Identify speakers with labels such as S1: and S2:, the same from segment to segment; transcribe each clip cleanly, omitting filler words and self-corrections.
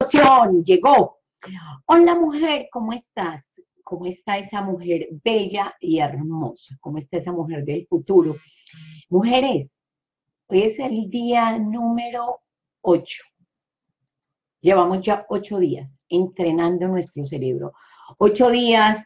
S1: explosión, llegó. Hola mujer, ¿cómo estás? ¿Cómo está esa mujer bella y hermosa? ¿Cómo está esa mujer del futuro? Mujeres, hoy es el día número 8. Llevamos ya 8 días entrenando nuestro cerebro. 8 días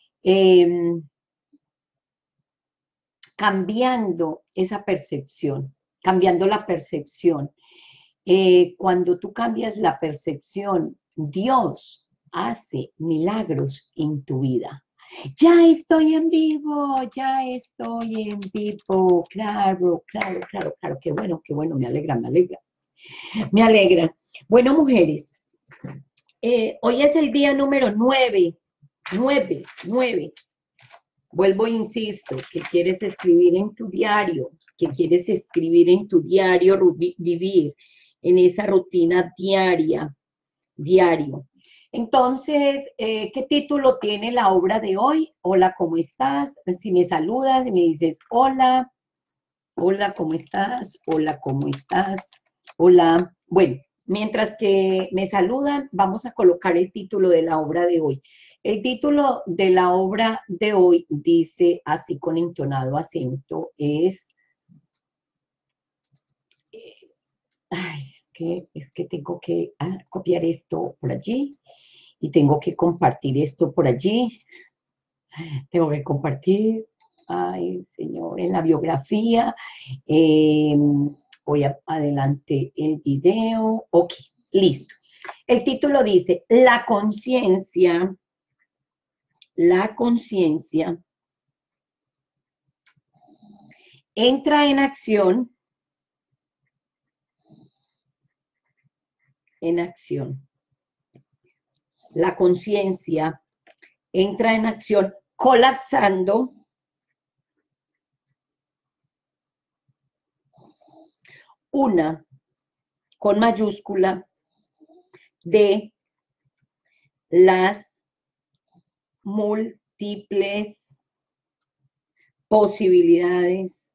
S1: cambiando esa percepción, cambiando la percepción. Cuando tú cambias la percepción, Dios hace milagros en tu vida. Ya estoy en vivo, ya estoy en vivo. Claro, claro, claro, claro. Qué bueno, me alegra, me alegra. Me alegra. Bueno, mujeres, hoy es el día número 9. 9, 9. Vuelvo e insisto, que quieres escribir en tu diario, que quieres escribir en tu diario, vivir en esa rutina diario. Entonces, ¿qué título tiene la obra de hoy? Hola, ¿cómo estás? Si me saludas y me dices, hola, hola, ¿cómo estás? Hola, ¿cómo estás? Hola. Bueno, mientras que me saludan, vamos a colocar el título de la obra de hoy. El título de la obra de hoy dice, así con entonado acento, es... Ay, es que tengo que copiar esto por allí y tengo que compartir esto por allí. Tengo que compartir, ay, señor, en la biografía. Voy adelante el video. Ok, listo. El título dice, la conciencia entra en acción, La conciencia entra en acción colapsando una con mayúscula de las múltiples posibilidades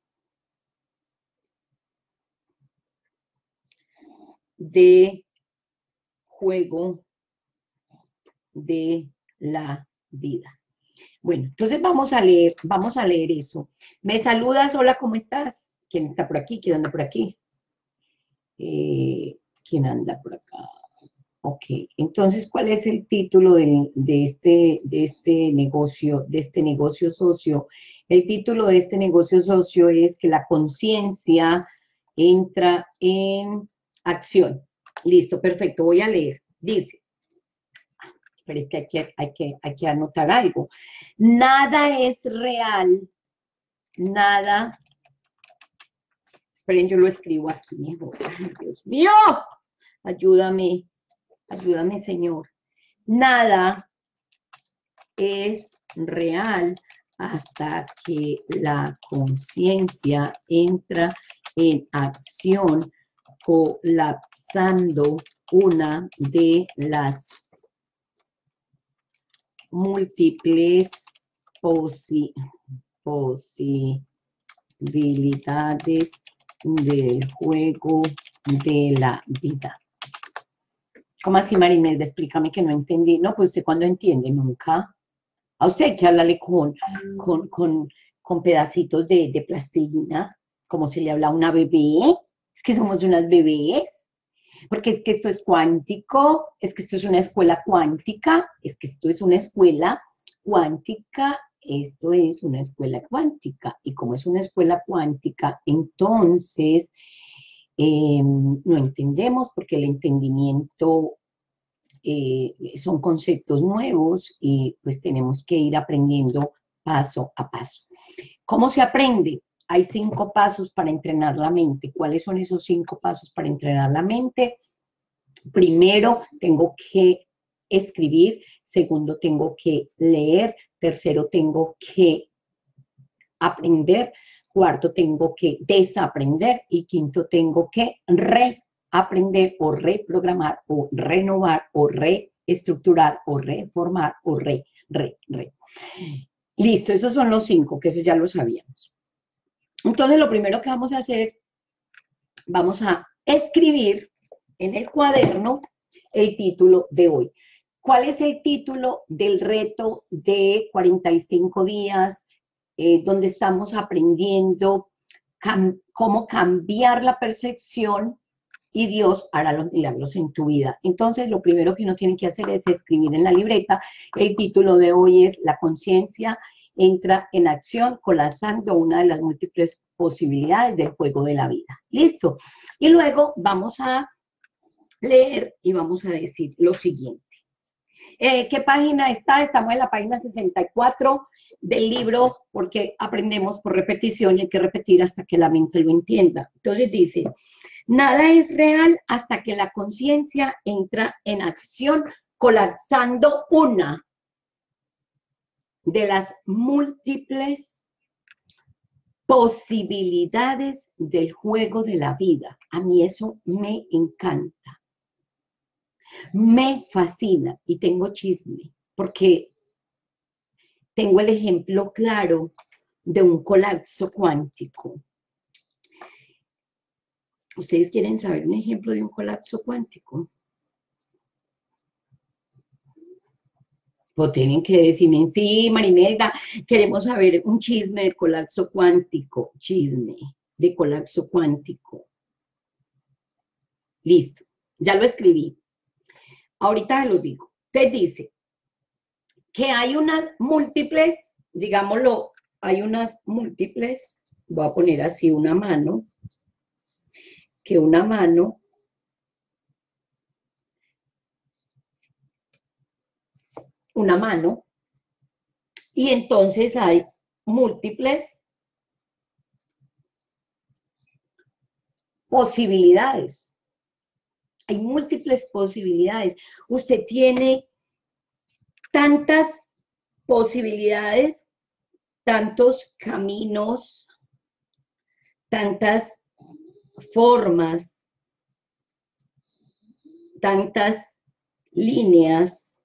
S1: de juego de la vida. Bueno, entonces vamos a leer eso. ¿Me saludas? Hola, ¿cómo estás? ¿Quién está por aquí? ¿Quién anda por aquí? ¿Quién anda por acá? Ok, entonces, ¿cuál es el título de este negocio socio? El título de este negocio socio es que la conciencia entra en acción. Listo, perfecto, voy a leer. Dice, pero es que hay que anotar algo. Nada es real, nada. Esperen, yo lo escribo aquí mejor. Ay, Dios mío, ayúdame, ayúdame, Señor. Nada es real hasta que la conciencia entra en acción, colapsando una de las múltiples posibilidades del juego de la vida. ¿Cómo así, Marimelda? Explícame que no entendí. No, pues usted cuando entiende, nunca. A usted hay que hablarle con pedacitos de plastilina, como se le habla a una bebé. Es que somos unas bebés. Porque es que esto es cuántico, es que esto es una escuela cuántica, es que esto es una escuela cuántica, esto es una escuela cuántica. Y como es una escuela cuántica, entonces no entendemos porque el entendimiento son conceptos nuevos y pues tenemos que ir aprendiendo paso a paso. ¿Cómo se aprende? Hay 5 pasos para entrenar la mente. ¿Cuáles son esos 5 pasos para entrenar la mente? Primero, tengo que escribir. Segundo, tengo que leer. Tercero, tengo que aprender. Cuarto, tengo que desaprender. Y quinto, tengo que reaprender o reprogramar o renovar o reestructurar o reformar o re. Listo, esos son los 5, que eso ya lo sabíamos. Entonces, lo primero que vamos a hacer, vamos a escribir en el cuaderno el título de hoy. ¿Cuál es el título del reto de 45 días donde estamos aprendiendo cómo cambiar la percepción y Dios hará los milagros en tu vida? Entonces, lo primero que uno tiene que hacer es escribir en la libreta. El título de hoy es La conciencia entra en acción, colapsando una de las múltiples posibilidades del juego de la vida. ¿Listo? Y luego vamos a leer y vamos a decir lo siguiente. ¿Qué página está? Estamos en la página 64 del libro, porque aprendemos por repetición y hay que repetir hasta que la mente lo entienda. Entonces dice, nada es real hasta que la conciencia entra en acción, colapsando una de las múltiples posibilidades del juego de la vida. A mí eso me encanta. Me fascina y tengo chisme, porque tengo el ejemplo claro de un colapso cuántico. ¿Ustedes quieren saber un ejemplo de un colapso cuántico? O tienen que decirme, sí, Marimelda, queremos saber un chisme de colapso cuántico. Chisme de colapso cuántico. Listo, ya lo escribí. Ahorita se los digo. Usted dice que hay unas múltiples, digámoslo, hay unas múltiples, voy a poner así una mano, que una mano y entonces hay múltiples posibilidades. Hay múltiples posibilidades. Usted tiene tantas posibilidades, tantos caminos, tantas formas, tantas líneas.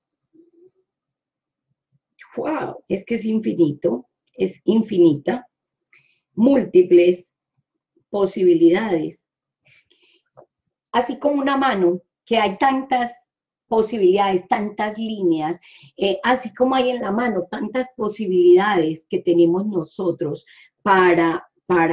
S1: ¡Wow! Es que es infinito, es infinita. Múltiples posibilidades. Así como una mano, que hay tantas posibilidades, tantas líneas, así como hay en la mano tantas posibilidades que tenemos nosotros para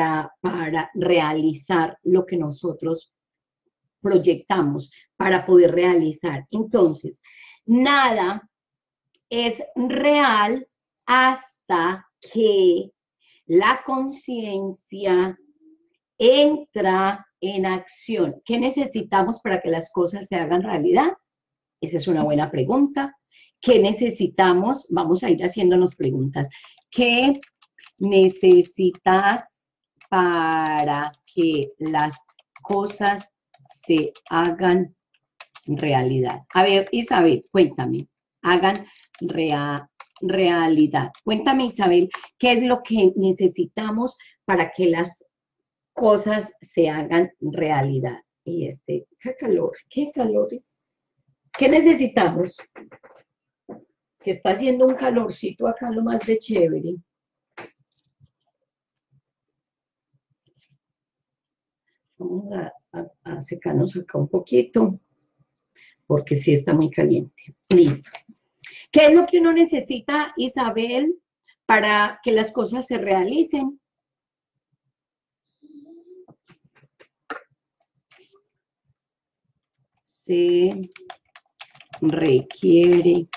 S1: realizar lo que nosotros proyectamos, para poder realizar. Entonces, nada es real hasta que la conciencia entra en acción. ¿Qué necesitamos para que las cosas se hagan realidad? Esa es una buena pregunta. ¿Qué necesitamos? Vamos a ir haciéndonos preguntas. ¿Qué necesitas para que las cosas se hagan realidad? A ver, Isabel, cuéntame. Hagan realidad. Cuéntame, Isabel, ¿qué es lo que necesitamos para que las cosas se hagan realidad? Y qué calor es. ¿Qué necesitamos? Que está haciendo un calorcito acá lo más de chévere. Vamos a secarnos acá un poquito, porque sí está muy caliente. Listo. ¿Qué es lo que uno necesita, Isabel, para que las cosas se realicen? Se requiere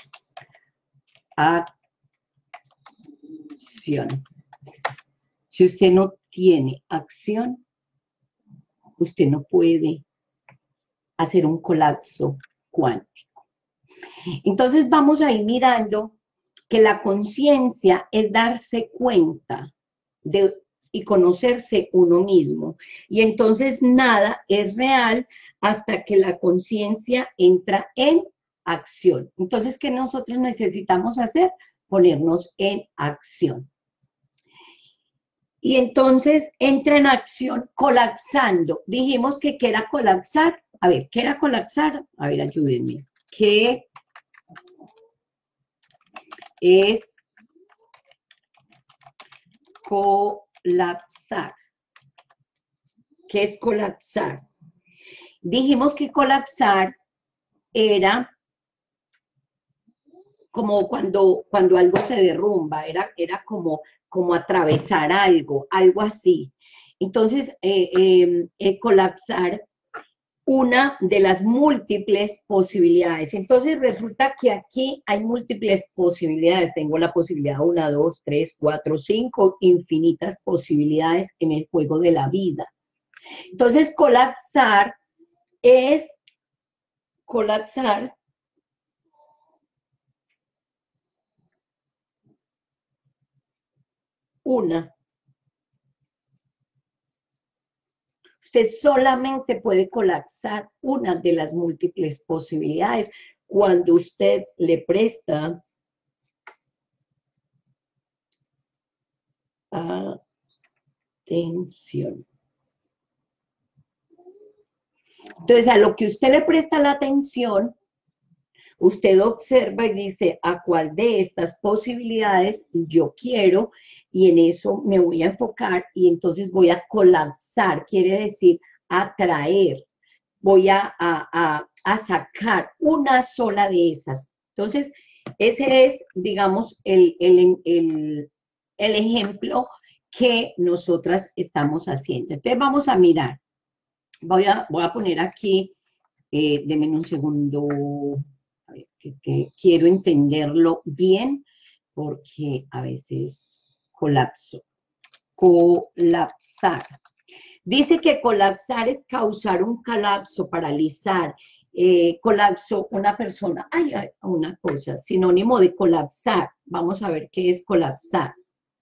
S1: acción. Si usted no tiene acción, usted no puede hacer un colapso cuántico. Entonces vamos a ir mirando que la conciencia es darse cuenta y conocerse uno mismo. Y entonces nada es real hasta que la conciencia entra en acción. Entonces, ¿qué nosotros necesitamos hacer? Ponernos en acción. Y entonces entra en acción colapsando. Dijimos que ¿qué era colapsar? A ver, ¿qué era colapsar? A ver, ayúdenme. ¿Qué es colapsar? ¿Qué es colapsar? Dijimos que colapsar era como cuando algo se derrumba, era como atravesar algo, algo así. Entonces, colapsar una de las múltiples posibilidades. Entonces resulta que aquí hay múltiples posibilidades. Tengo la posibilidad 1, 2, 3, 4, 5, infinitas posibilidades en el juego de la vida. Entonces colapsar es colapsar una. Usted solamente puede colapsar una de las múltiples posibilidades cuando usted le presta atención. Entonces, a lo que usted le presta la atención, usted observa y dice a cuál de estas posibilidades yo quiero y en eso me voy a enfocar y entonces voy a colapsar, quiere decir atraer, voy a sacar una sola de esas. Entonces, ese es, digamos, el ejemplo que nosotras estamos haciendo. Entonces, vamos a mirar. Voy a poner aquí, denme un segundo, a ver, que es que quiero entenderlo bien, porque a veces colapso. Colapsar. Dice que colapsar es causar un colapso, paralizar, colapso, una persona, una cosa, sinónimo de colapsar. Vamos a ver qué es colapsar.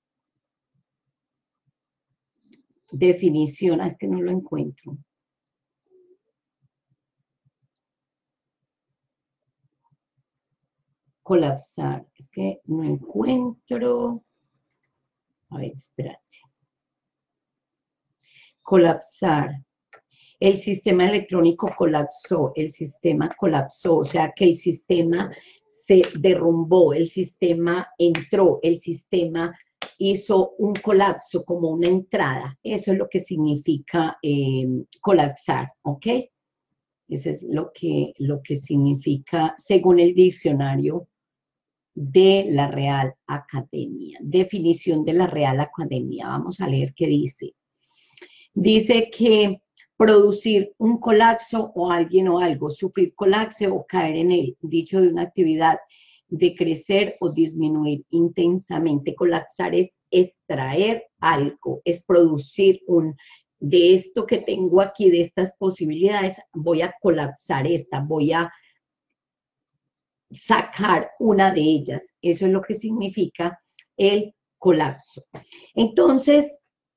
S1: Definición, es que no lo encuentro. Colapsar, es que no encuentro. A ver, espérate. Colapsar. El sistema electrónico colapsó, el sistema colapsó, o sea que el sistema se derrumbó, el sistema entró, el sistema hizo un colapso como una entrada. Eso es lo que significa colapsar, ¿ok? Eso es lo que significa según el diccionario de la Real Academia. Definición de la Real Academia. Vamos a leer qué dice. Dice que producir un colapso o alguien o algo, sufrir colapso o caer en él, dicho de una actividad, de crecer o disminuir intensamente. Colapsar es extraer algo, es producir de esto que tengo aquí, de estas posibilidades, voy a colapsar esta, voy a sacar una de ellas. Eso es lo que significa el colapso. Entonces,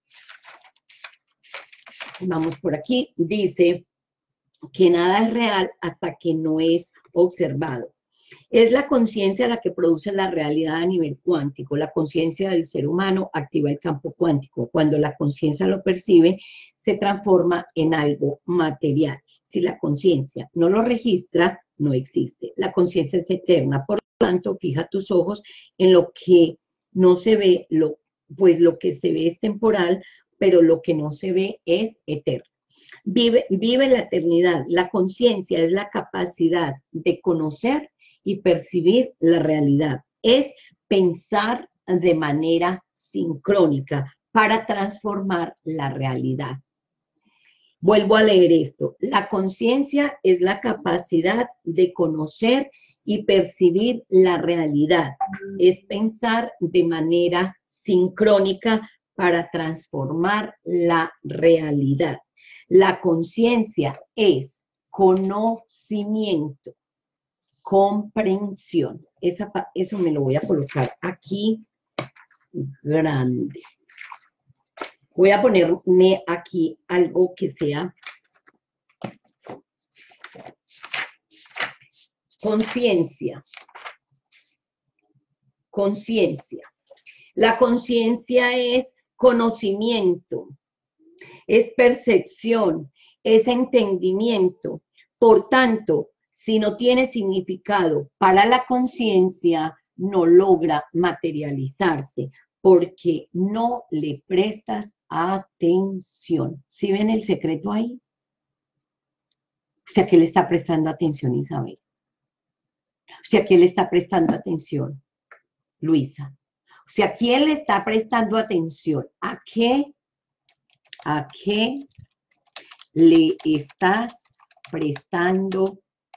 S1: vamos por aquí, dice que nada es real hasta que no es observado. Es la conciencia la que produce la realidad a nivel cuántico. La conciencia del ser humano activa el campo cuántico. Cuando la conciencia lo percibe, se transforma en algo material. Si la conciencia no lo registra, no existe. La conciencia es eterna. Por lo tanto, fija tus ojos en lo que no se ve, pues lo que se ve es temporal, pero lo que no se ve es eterno. Vive la eternidad. La conciencia es la capacidad de conocer y percibir la realidad. Es pensar de manera sincrónica para transformar la realidad. Vuelvo a leer esto. La conciencia es la capacidad de conocer y percibir la realidad. Es pensar de manera sincrónica para transformar la realidad. La conciencia es conocimiento, comprensión. Eso me lo voy a colocar aquí grande. Voy a ponerme aquí algo que sea conciencia. Conciencia. La conciencia es conocimiento, es percepción, es entendimiento. Por tanto, si no tiene significado para la conciencia, no logra materializarse porque no le prestas atención. ¿Sí ven el secreto ahí? ¿Usted a qué le está prestando atención, Isabel? ¿Usted a quién le está prestando atención, Luisa? ¿Usted a quién le está prestando atención? ¿A qué le estás prestando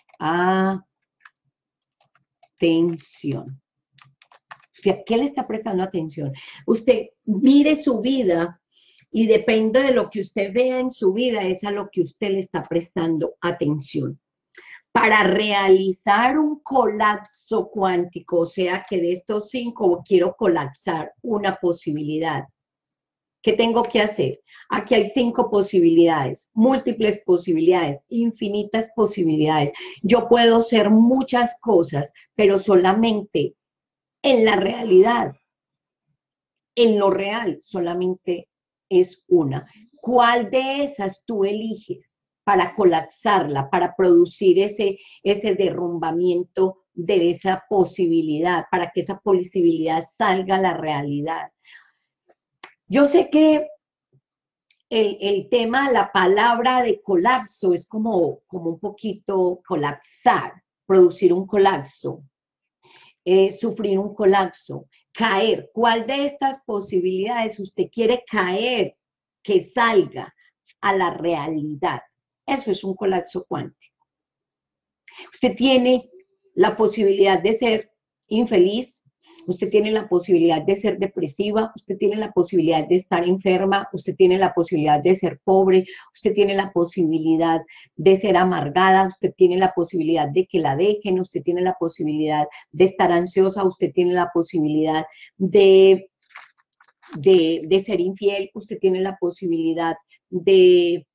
S1: atención? ¿Usted a qué le está prestando atención? Usted mire su vida y depende de lo que usted vea en su vida, es a lo que usted le está prestando atención. Para realizar un colapso cuántico, o sea que de estos 5 quiero colapsar una posibilidad. ¿Qué tengo que hacer? Aquí hay 5 posibilidades, múltiples posibilidades, infinitas posibilidades. Yo puedo ser muchas cosas, pero solamente en la realidad, en lo real, solamente es una. ¿Cuál de esas tú eliges para colapsarla, para producir ese derrumbamiento de esa posibilidad, para que esa posibilidad salga a la realidad? Yo sé que el tema, la palabra de colapso es como un poquito colapsar, producir un colapso, sufrir un colapso, caer. ¿Cuál de estas posibilidades usted quiere caer, que salga a la realidad? Eso es un colapso cuántico. Usted tiene la posibilidad de ser infeliz, usted tiene la posibilidad de ser depresiva, usted tiene la posibilidad de estar enferma, usted tiene la posibilidad de ser pobre, usted tiene la posibilidad de ser amargada, usted tiene la posibilidad de que la dejen, usted tiene la posibilidad de estar ansiosa, usted tiene la posibilidad de ser infiel, usted tiene la posibilidad de,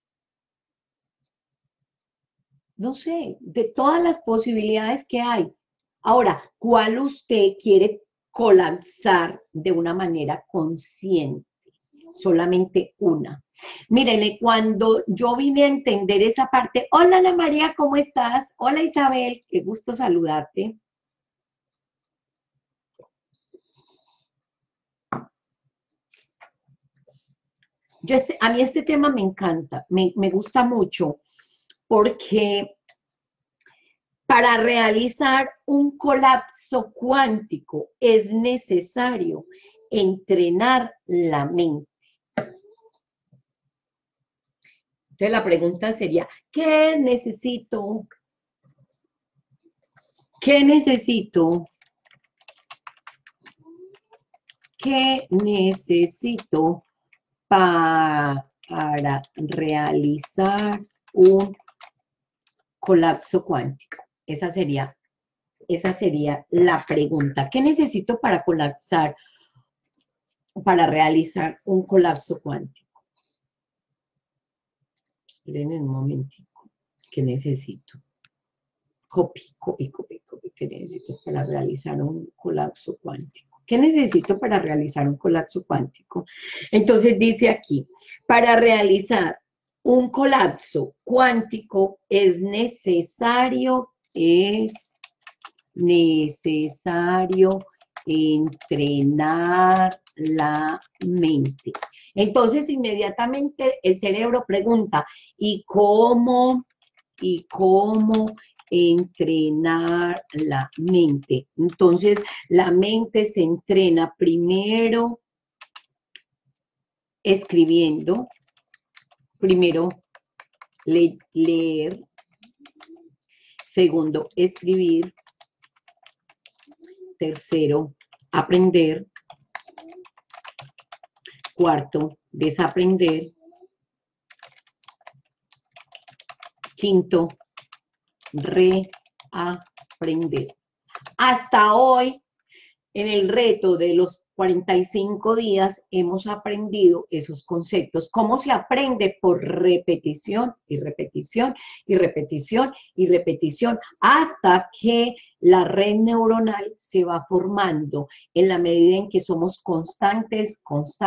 S1: no sé, de todas las posibilidades que hay. Ahora, ¿cuál usted quiere colapsar de una manera consciente? Solamente una. Miren, cuando yo vine a entender esa parte, hola Ana María, ¿cómo estás? Hola Isabel, qué gusto saludarte. A mí este tema me encanta, me gusta mucho, porque para realizar un colapso cuántico es necesario entrenar la mente. Entonces la pregunta sería, ¿qué necesito? ¿Qué necesito? ¿Qué necesito para realizar un colapso cuántico? Esa sería la pregunta. ¿Qué necesito para colapsar, para realizar un colapso cuántico? Esperen un momentico. ¿Qué necesito? Copy. ¿Qué necesito para realizar un colapso cuántico? ¿Qué necesito para realizar un colapso cuántico? Entonces dice aquí, para realizar un colapso cuántico es necesario entrenar la mente. Entonces, inmediatamente el cerebro pregunta, ¿y cómo entrenar la mente? Entonces, la mente se entrena primero escribiendo, primero leer, segundo escribir, tercero aprender, cuarto desaprender, quinto reaprender. Hasta hoy, en el reto de los 45 días, hemos aprendido esos conceptos. ¿Cómo se aprende? Por repetición y repetición y repetición y repetición, hasta que la red neuronal se va formando en la medida en que somos constantes.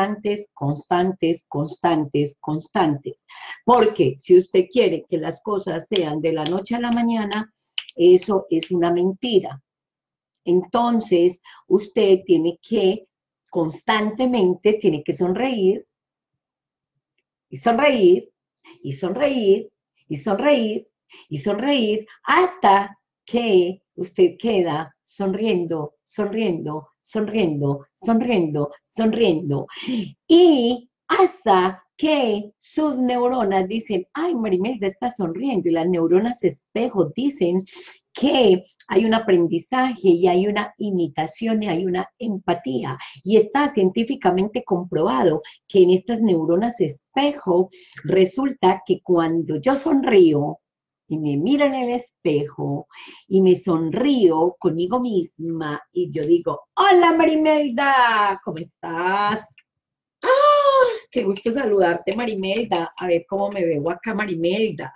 S1: Porque si usted quiere que las cosas sean de la noche a la mañana, eso es una mentira. Entonces, usted tiene que constantemente, tiene que sonreír, y sonreír, y sonreír, y sonreír, y sonreír, hasta que usted queda sonriendo, sonriendo, sonriendo, sonriendo, sonriendo. Y hasta que sus neuronas dicen, ay, Marimelda está sonriendo, y las neuronas espejo dicen que hay un aprendizaje y hay una imitación y hay una empatía. Y está científicamente comprobado que en estas neuronas espejo resulta que cuando yo sonrío y me miro en el espejo y me sonrío conmigo misma y yo digo, hola Marimelda, ¿cómo estás? ¡Ah! Qué gusto saludarte, Marimelda. A ver cómo me veo acá, Marimelda.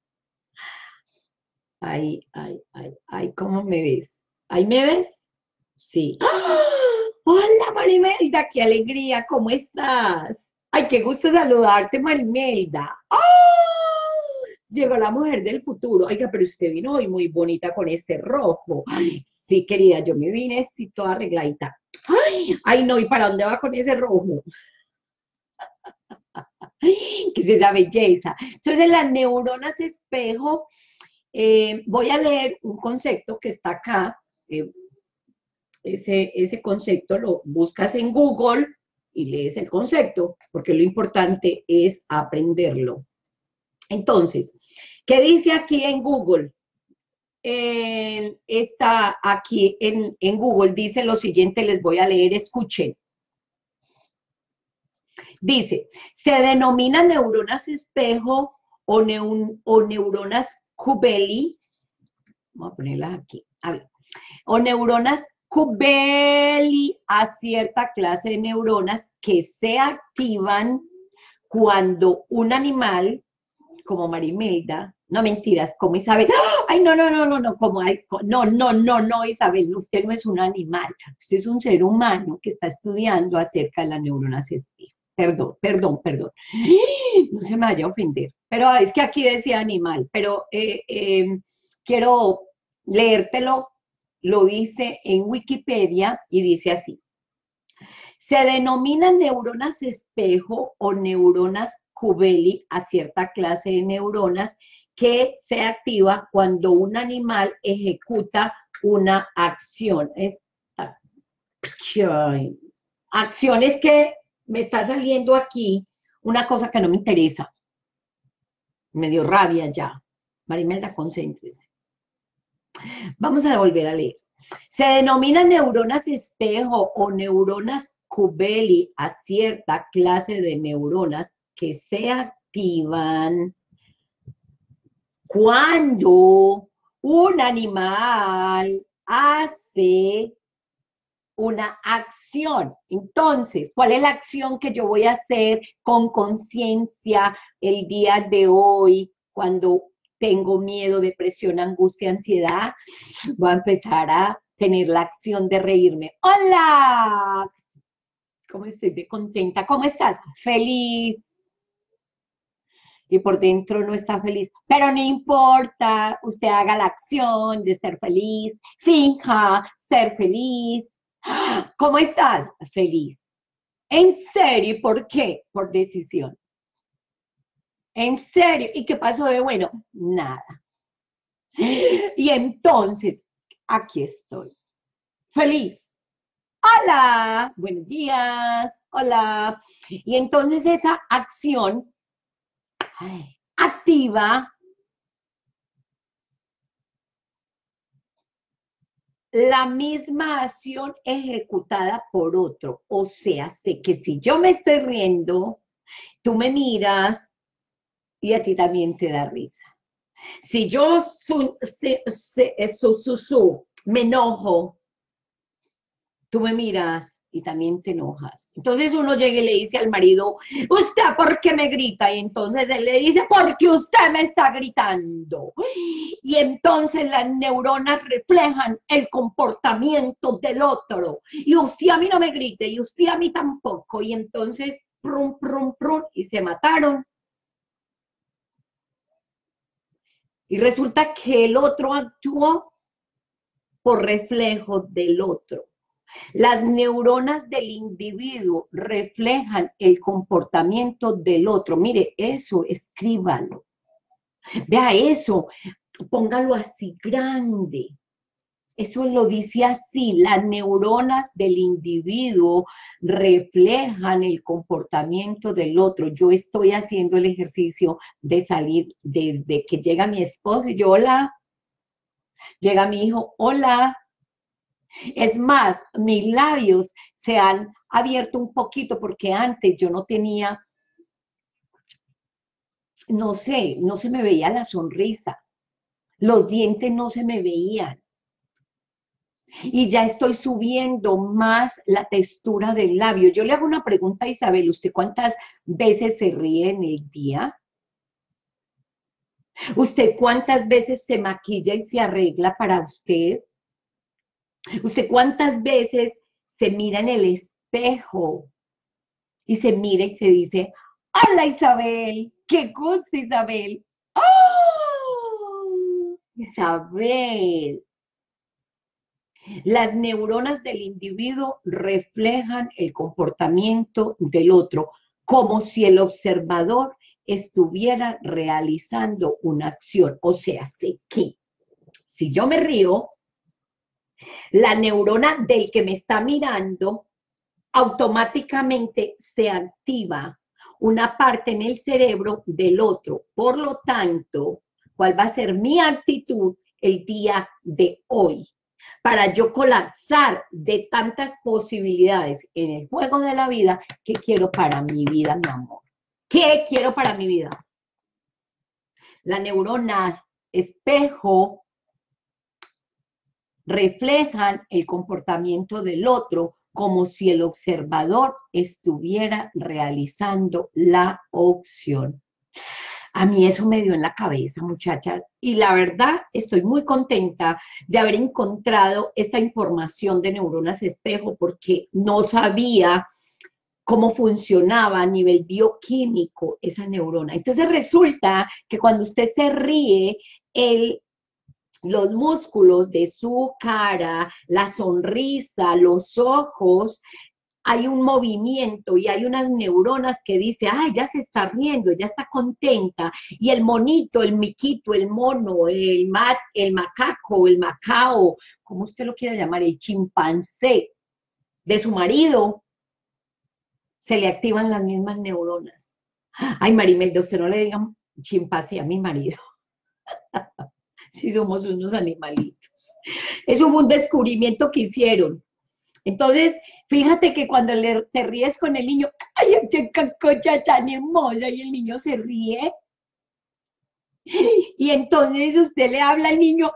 S1: Ay, ay, ay, ay, ¿cómo me ves? ¿Ahí me ves? Sí. ¡Ah! Hola, Marimelda, qué alegría, ¿cómo estás? Ay, qué gusto saludarte, Marimelda. ¡Ah! Llegó la mujer del futuro. Oiga, pero usted vino hoy muy bonita con ese rojo. Ay, sí, querida, yo me vine así toda arregladita. Ay, ay, no, ¿y para dónde va con ese rojo? ¿Qué es esa belleza? Entonces, las neuronas espejo, voy a leer un concepto que está acá. Ese concepto lo buscas en Google y lees el concepto, porque lo importante es aprenderlo. Entonces, ¿qué dice aquí en Google? Está aquí en Google, dice lo siguiente, les voy a leer, escuchen. Dice, se denomina neuronas espejo o neuronas Kubeli, vamos a ponerlas aquí, a ver, o neuronas Kubeli a cierta clase de neuronas que se activan cuando un animal, como Marimelda, no mentiras, como Isabel, ay, no, no, no, no, no, como hay, no, no, no, no, Isabel, usted no es un animal, usted es un ser humano que está estudiando acerca de las neuronas espejo. Perdón, perdón, perdón. No se me vaya a ofender. Pero es que aquí decía animal, pero quiero leértelo, lo dice en Wikipedia y dice así. Se denominan neuronas espejo o neuronas Kubeli a cierta clase de neuronas que se activa cuando un animal ejecuta una acción. Acciones que me está saliendo aquí una cosa que no me interesa. Me dio rabia ya. Marimelda, concéntrese. Vamos a volver a leer. Se denominan neuronas espejo o neuronas Kubeli a cierta clase de neuronas que se activan cuando un animal hace una acción. Entonces, ¿cuál es la acción que yo voy a hacer con conciencia el día de hoy cuando tengo miedo, depresión, angustia, ansiedad? Voy a empezar a tener la acción de reírme. ¡Hola! ¿Cómo estoy de contenta? ¿Cómo estás? Feliz. Y por dentro no está feliz. Pero no importa, usted haga la acción de ser feliz, finja ser feliz. ¿Cómo estás? Feliz. ¿En serio? ¿Y por qué? Por decisión. ¿En serio? ¿Y qué pasó de bueno? Nada. Y entonces, aquí estoy. Feliz. Hola, buenos días. Hola. Y entonces esa acción activa la misma acción ejecutada por otro. O sea, sé que si yo me estoy riendo, tú me miras y a ti también te da risa. Si yo me enojo, tú me miras y también te enojas. Entonces uno llega y le dice al marido, ¿usted por qué me grita? Y entonces él le dice, porque usted me está gritando. Y entonces las neuronas reflejan el comportamiento del otro. Y usted a mí no me grite, y usted a mí tampoco. Y entonces, prum, prum, prum, y se mataron. Y resulta que el otro actuó por reflejo del otro. Las neuronas del individuo reflejan el comportamiento del otro. Mire, eso, escríbalo. Vea eso. póngalo así grande. Eso lo dice así, las neuronas del individuo reflejan el comportamiento del otro. Yo estoy haciendo el ejercicio de salir desde que llega mi esposo y yo, hola, llega mi hijo, hola. Es más, mis labios se han abierto un poquito porque antes yo no tenía, no sé, no se me veía la sonrisa, los dientes no se me veían. Y ya estoy subiendo más la textura del labio. Yo le hago una pregunta a Isabel, ¿usted cuántas veces se ríe en el día? ¿Usted cuántas veces se maquilla y se arregla para usted? ¿Usted cuántas veces se mira en el espejo y se mira y se dice, hola Isabel, qué gusto Isabel? ¡Oh! Isabel. Las neuronas del individuo reflejan el comportamiento del otro, como si el observador estuviera realizando una acción. O sea, sé que si yo me río, la neurona del que me está mirando automáticamente se activa una parte en el cerebro del otro. Por lo tanto, ¿cuál va a ser mi actitud el día de hoy? Para yo colapsar de tantas posibilidades en el juego de la vida, ¿qué quiero para mi vida, mi amor? ¿Qué quiero para mi vida? Las neuronas espejo reflejan el comportamiento del otro como si el observador estuviera realizando la opción. A mí eso me dio en la cabeza, muchachas, y la verdad estoy muy contenta de haber encontrado esta información de neuronas espejo porque no sabía cómo funcionaba a nivel bioquímico esa neurona. Entonces resulta que cuando usted se ríe, los músculos de su cara, la sonrisa, los ojos, hay un movimiento y hay unas neuronas que dice, ay, ya se está riendo, ya está contenta, y el monito, el miquito, el mono, el macaco, el macao, como usted lo quiera llamar, el chimpancé de su marido, se le activan las mismas neuronas. Ay, Marimelda, usted no le diga chimpancé a mi marido, si somos unos animalitos. Eso fue un descubrimiento que hicieron. Entonces, fíjate que cuando te ríes con el niño, ¡ay, qué cacocha tan hermosa! Y el niño se ríe. Y entonces usted le habla al niño,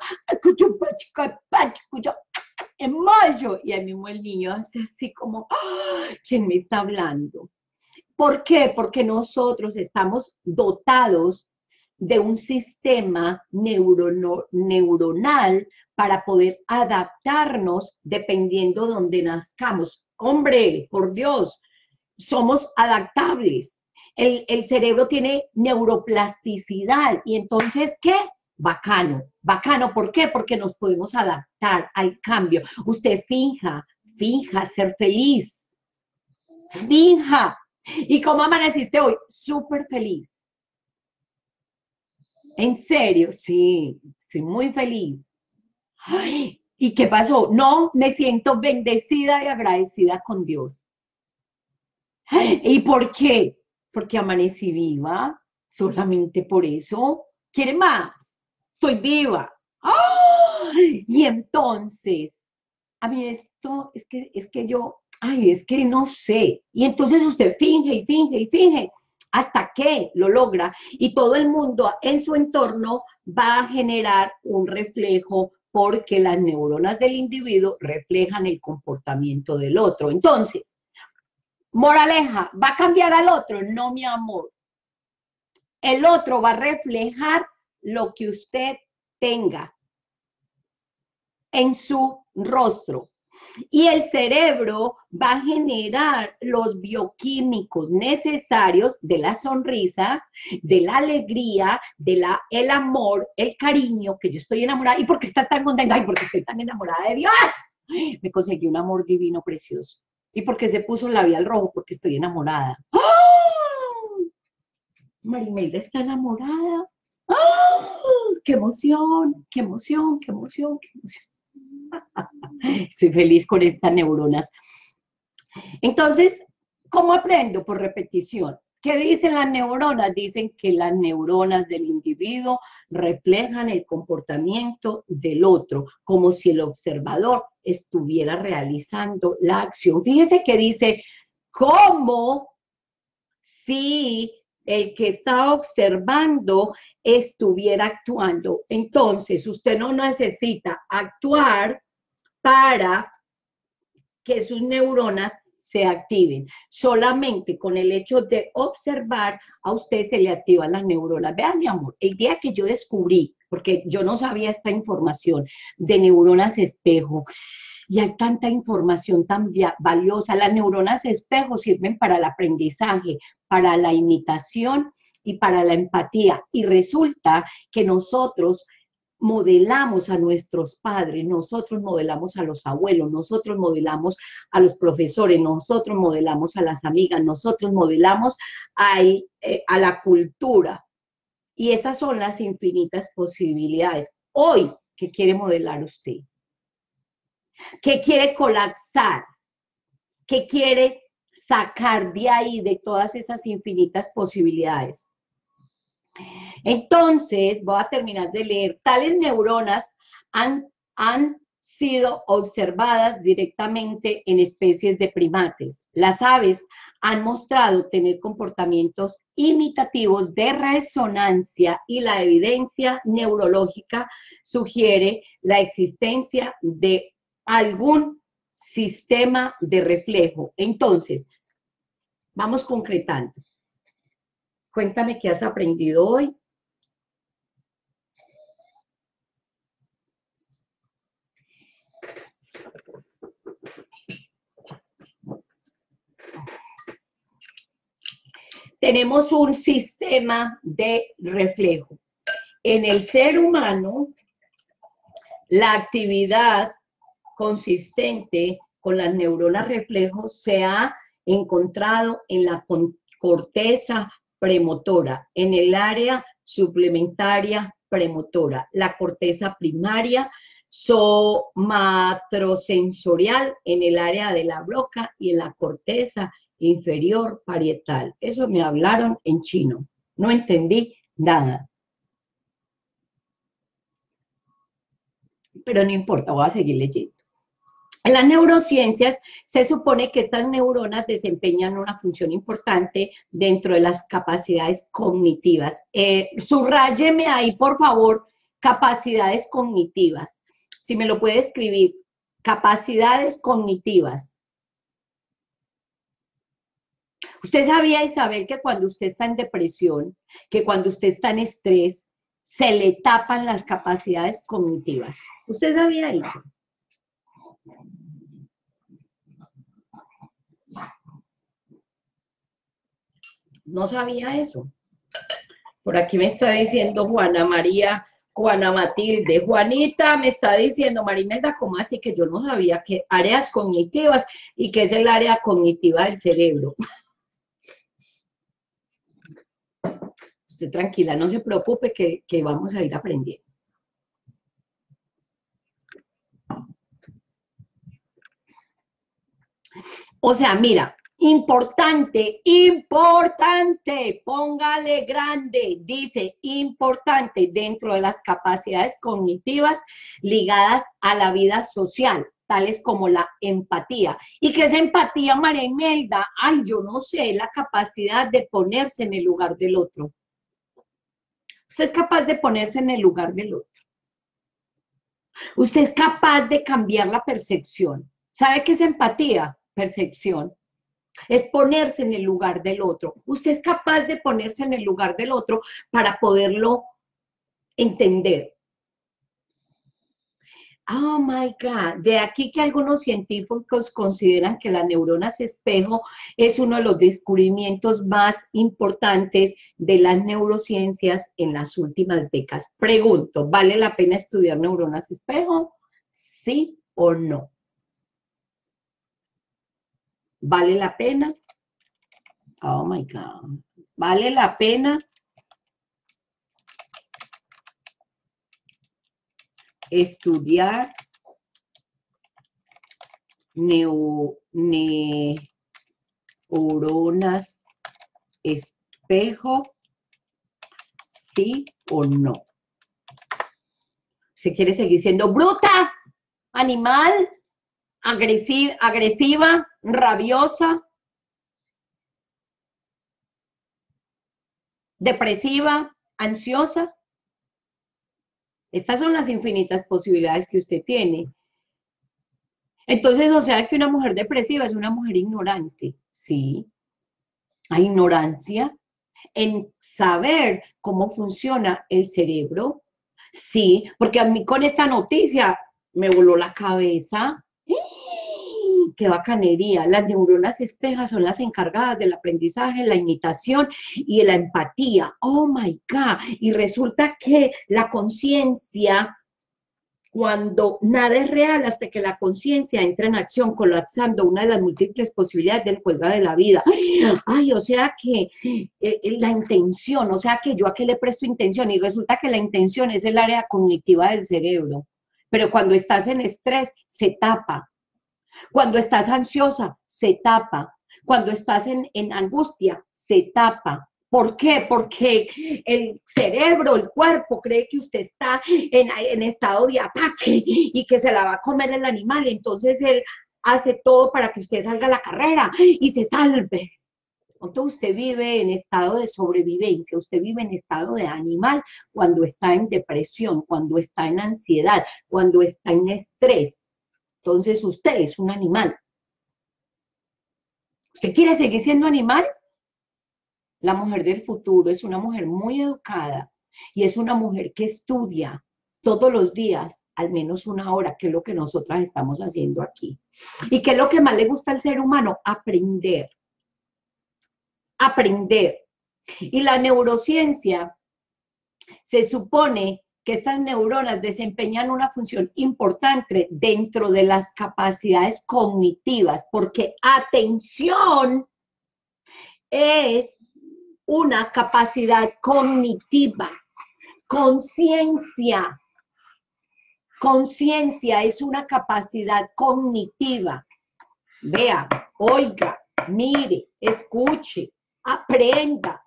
S1: hermoso. Y al mismo el niño hace así como, ¿quién me está hablando? ¿Por qué? Porque nosotros estamos dotados de un sistema neuronal para poder adaptarnos dependiendo de donde nazcamos. Hombre, por Dios, somos adaptables. El cerebro tiene neuroplasticidad y entonces, ¿qué? Bacano, bacano. ¿Por qué? Porque nos podemos adaptar al cambio. Usted finja ser feliz, finja. ¿Y cómo amaneciste hoy? Súper feliz. ¿En serio? Sí, estoy muy feliz. Ay, ¿y qué pasó? No, me siento bendecida y agradecida con Dios. Ay, ¿y por qué? Porque amanecí viva, solamente por eso. ¿Quiere más? Estoy viva. ¡Ay! Y entonces, a mí esto es que yo, ay, es que no sé. Y entonces usted finge y finge y finge hasta que lo logra y todo el mundo en su entorno va a generar un reflejo porque las neuronas del individuo reflejan el comportamiento del otro. Entonces, moraleja, ¿va a cambiar al otro? No, mi amor. El otro va a reflejar lo que usted tenga en su rostro. Y el cerebro va a generar los bioquímicos necesarios de la sonrisa, de la alegría, el amor, el cariño, que yo estoy enamorada. ¿Y por qué estás tan contenta? Ay, porque estoy tan enamorada de Dios. Me conseguí un amor divino precioso. ¿Y por qué se puso el labial rojo? Porque estoy enamorada. ¡Oh! Marimelda está enamorada. ¡Ah! ¡Qué emoción! ¡Qué emoción! ¡Qué emoción! ¡Qué emoción! Estoy feliz con estas neuronas. Entonces, ¿cómo aprendo? Por repetición. ¿Qué dicen las neuronas? Dicen que las neuronas del individuo reflejan el comportamiento del otro, como si el observador estuviera realizando la acción. Fíjese que dice, como si el que está observando estuviera actuando. Entonces, usted no necesita actuar para que sus neuronas se activen. Solamente con el hecho de observar, a usted se le activan las neuronas. Vean, mi amor, el día que yo descubrí, porque yo no sabía esta información de neuronas espejo, y hay tanta información tan valiosa. Las neuronas espejo sirven para el aprendizaje, para la imitación y para la empatía. Y resulta que nosotros modelamos a nuestros padres, nosotros modelamos a los abuelos, nosotros modelamos a los profesores, nosotros modelamos a las amigas, nosotros modelamos a la cultura. Y esas son las infinitas posibilidades. Hoy, ¿qué quiere modelar usted? ¿Qué quiere colapsar? ¿Qué quiere sacar de ahí, de todas esas infinitas posibilidades? Entonces, voy a terminar de leer. Tales neuronas han sido observadas directamente en especies de primates. Las aves han mostrado tener comportamientos imitativos de resonancia y la evidencia neurológica sugiere la existencia de algún sistema de reflejo. Entonces, vamos concretando. Cuéntame qué has aprendido hoy. Tenemos un sistema de reflejo. En el ser humano, la actividad consistente con las neuronas reflejo se ha encontrado en la corteza premotora, en el área suplementaria premotora, la corteza primaria, somatrosensorial en el área de la boca y en la corteza inferior parietal. Eso me hablaron en chino. No entendí nada. Pero no importa, voy a seguir leyendo. En las neurociencias se supone que estas neuronas desempeñan una función importante dentro de las capacidades cognitivas. Subráyeme ahí, por favor, capacidades cognitivas. Si me lo puede escribir, capacidades cognitivas. Usted sabía, Isabel, que cuando usted está en depresión, que cuando usted está en estrés, se le tapan las capacidades cognitivas. ¿Usted sabía eso? No sabía eso. Por aquí me está diciendo Juana María, Juana Matilde. Juanita me está diciendo, Marimelda, ¿cómo así que yo no sabía que áreas cognitivas y qué es el área cognitiva del cerebro? Usted tranquila, no se preocupe que vamos a ir aprendiendo. O sea, mira, importante, importante, póngale grande, dice importante dentro de las capacidades cognitivas ligadas a la vida social, tales como la empatía. ¿Y qué es empatía, María Imelda? Ay, yo no sé, la capacidad de ponerse en el lugar del otro. Usted es capaz de ponerse en el lugar del otro. Usted es capaz de cambiar la percepción. ¿Sabe qué es empatía? Percepción. Es ponerse en el lugar del otro. Usted es capaz de ponerse en el lugar del otro para poderlo entender. Oh my God, de aquí que algunos científicos consideran que las neuronas espejo es uno de los descubrimientos más importantes de las neurociencias en las últimas décadas. Pregunto, ¿vale la pena estudiar neuronas espejo? ¿Sí o no? ¿Vale la pena? Oh my God, ¿vale la pena? estudiar neuronas espejo, sí o no. ¿Se quiere seguir siendo bruta, animal, agresiva, rabiosa, depresiva, ansiosa? Estas son las infinitas posibilidades que usted tiene. Entonces, o sea que una mujer depresiva es una mujer ignorante, ¿sí? Hay ignorancia en saber cómo funciona el cerebro, sí, porque a mí con esta noticia me voló la cabeza. ¡Qué bacanería! Las neuronas espejas son las encargadas del aprendizaje, la imitación y de la empatía. ¡Oh, my God! Y resulta que la conciencia, cuando nada es real hasta que la conciencia entra en acción, colapsando una de las múltiples posibilidades del juego de la vida. Ay, o sea que la intención, o sea que yo a qué le presto intención, y resulta que la intención es el área cognitiva del cerebro. Pero cuando estás en estrés, se tapa. Cuando estás ansiosa, se tapa. Cuando estás en angustia, se tapa. ¿Por qué? Porque el cerebro, el cuerpo cree que usted está en estado de ataque y que se la va a comer el animal. Entonces él hace todo para que usted salga a la carrera y se salve. Entonces usted vive en estado de sobrevivencia, usted vive en estado de animal cuando está en depresión, cuando está en ansiedad, cuando está en estrés. Entonces usted es un animal. ¿Usted quiere seguir siendo animal? La mujer del futuro es una mujer muy educada y es una mujer que estudia todos los días, al menos una hora, que es lo que nosotras estamos haciendo aquí. ¿Y qué es lo que más le gusta al ser humano? Aprender. Aprender. Y la neurociencia se supone que estas neuronas desempeñan una función importante dentro de las capacidades cognitivas, porque atención es una capacidad cognitiva. Conciencia. Conciencia es una capacidad cognitiva. Vea, oiga, mire, escuche, aprenda.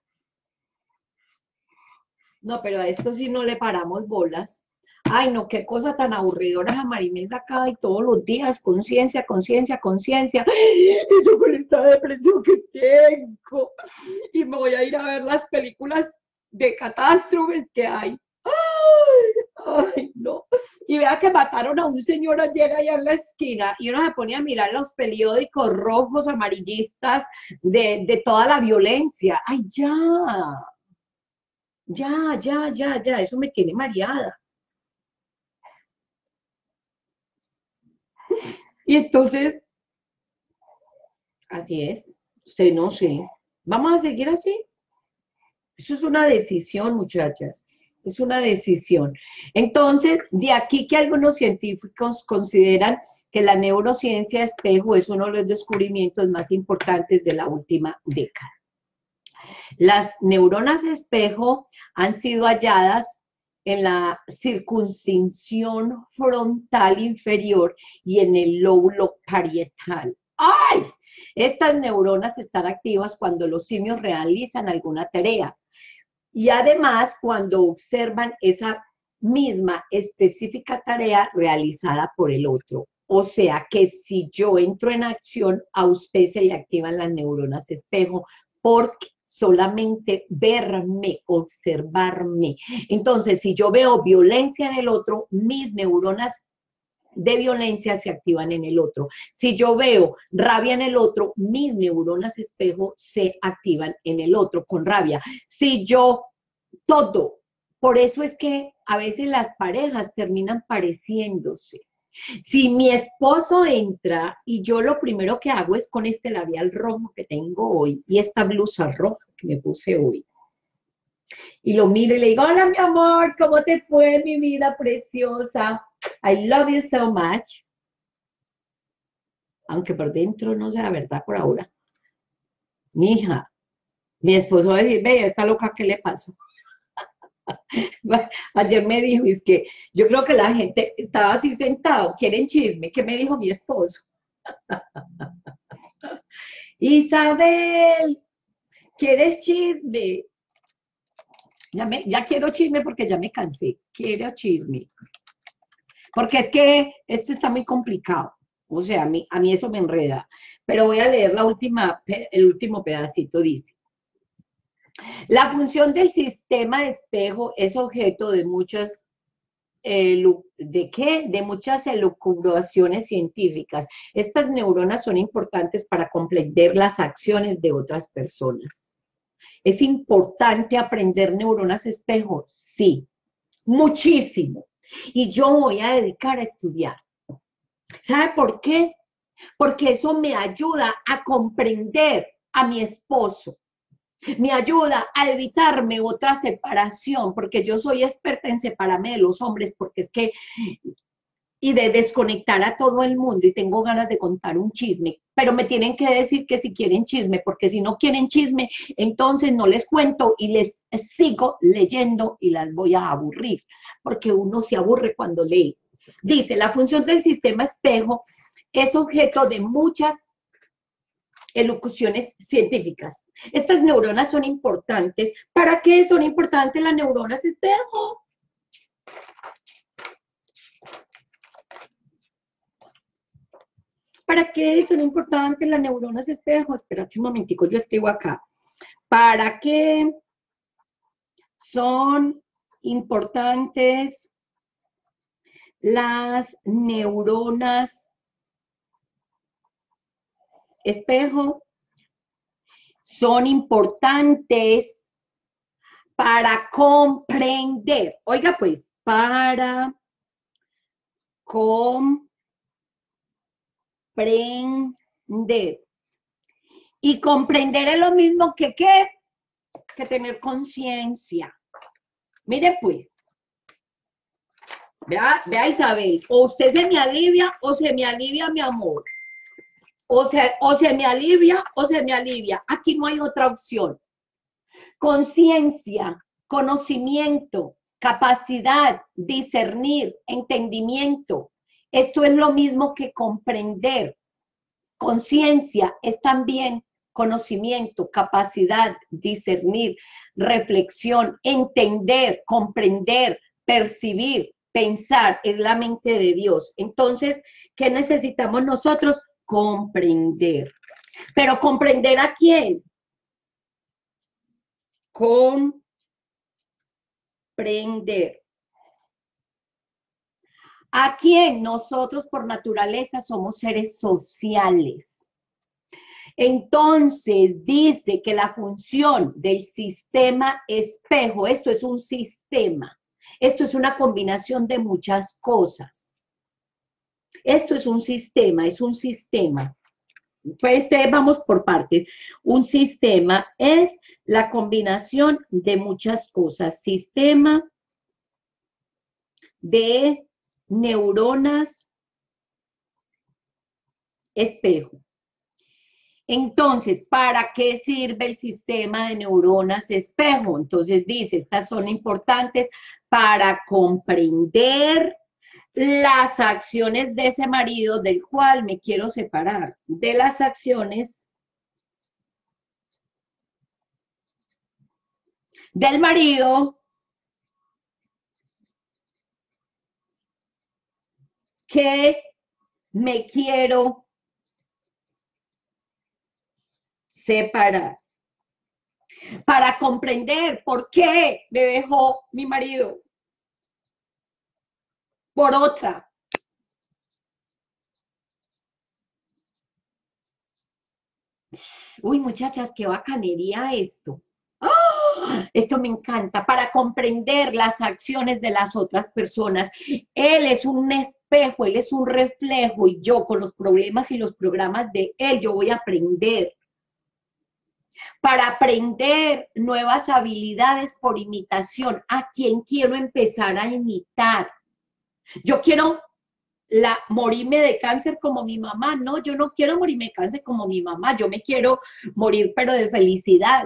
S1: No, pero a esto sí no le paramos bolas. Ay, no, qué cosa tan aburridora a Marimelda acá y todos los días, conciencia, conciencia, conciencia. Eso con esta depresión que tengo. Y me voy a ir a ver las películas de catástrofes que hay. Ay, no. Y vea que mataron a un señor ayer allá en la esquina y uno se pone a mirar los periódicos rojos, amarillistas de toda la violencia. Ay, ya, eso me tiene mareada. Y entonces, así es, usted no sé, ¿vamos a seguir así? Eso es una decisión, muchachas, es una decisión. Entonces, de aquí que algunos científicos consideran que la neurociencia espejo es uno de los descubrimientos más importantes de la última década. Las neuronas espejo han sido halladas en la circuncisión frontal inferior y en el lóbulo parietal. ¡Ay! Estas neuronas están activas cuando los simios realizan alguna tarea y además cuando observan esa misma específica tarea realizada por el otro. O sea que si yo entro en acción, a usted se le activan las neuronas espejo porque solamente verme, observarme. Entonces, si yo veo violencia en el otro, mis neuronas de violencia se activan en el otro. Si yo veo rabia en el otro, mis neuronas espejo se activan en el otro con rabia. Si yo, todo. Por eso es que a veces las parejas terminan pareciéndose. Si mi esposo entra y yo lo primero que hago es con este labial rojo que tengo hoy y esta blusa roja que me puse hoy, y lo miro y le digo, hola mi amor, ¿cómo te fue mi vida preciosa? I love you so much. Aunque por dentro no sea verdad por ahora. Mi hija, mi esposo va a decir, ve, esta loca, ¿qué le pasó? Ayer me dijo, es que yo creo que la gente estaba así sentado, quieren chisme. ¿Qué me dijo mi esposo? Isabel, ¿quieres chisme? Ya quiero chisme porque ya me cansé. Quiero chisme. Porque es que esto está muy complicado. O sea, a mí eso me enreda. Pero voy a leer el último pedacito. Dice, la función del sistema espejo es objeto de muchas, ¿de qué? De muchas elucubraciones científicas. Estas neuronas son importantes para comprender las acciones de otras personas. ¿Es importante aprender neuronas espejo? Sí, muchísimo. Y yo voy a dedicar a estudiar. ¿Sabe por qué? Porque eso me ayuda a comprender a mi esposo, me ayuda a evitarme otra separación, porque yo soy experta en separarme de los hombres, porque es que, y de desconectar a todo el mundo, y tengo ganas de contar un chisme, pero me tienen que decir que si quieren chisme, porque si no quieren chisme, entonces no les cuento y les sigo leyendo y las voy a aburrir, porque uno se aburre cuando lee. Dice, la función del sistema espejo es objeto de muchas elucubraciones científicas. Estas neuronas son importantes. ¿Para qué son importantes las neuronas espejo? ¿Para qué son importantes las neuronas espejo? Espérate un momentico, yo escribo acá. ¿Para qué son importantes las neuronas espejo? Son importantes para comprender. Oiga, pues, para comprender. Y comprender es lo mismo que ¿qué? Que tener conciencia. Mire, pues, vea Isabel, o usted se me alivia o se me alivia mi amor. O se me alivia o se me alivia. Aquí no hay otra opción. Conciencia, conocimiento, capacidad, discernir, entendimiento. Esto es lo mismo que comprender. Conciencia es también conocimiento, capacidad, discernir, reflexión, entender, comprender, percibir, pensar, es la mente de Dios. Entonces, ¿qué necesitamos nosotros? Comprender. ¿Pero comprender a quién? Comprender. ¿A quién? Nosotros por naturaleza somos seres sociales. Entonces dice que la función del sistema espejo, esto es un sistema, esto es una combinación de muchas cosas. Esto es un sistema, es un sistema. Pues entonces vamos por partes. Un sistema es la combinación de muchas cosas. Sistema de neuronas espejo. Entonces, ¿para qué sirve el sistema de neuronas espejo? Entonces dice, estas son importantes para comprender las acciones de ese marido del cual me quiero separar, de las acciones del marido que me quiero separar. Para comprender por qué me dejó mi marido por otra. Uy, muchachas, qué bacanería esto. ¡Oh! Esto me encanta, para comprender las acciones de las otras personas. Él es un espejo, él es un reflejo y yo con los problemas y los programas de él, yo voy a aprender. Para aprender nuevas habilidades por imitación, a quien quiero empezar a imitar. Yo quiero morirme de cáncer como mi mamá. No, yo no quiero morirme de cáncer como mi mamá. Yo me quiero morir, pero de felicidad.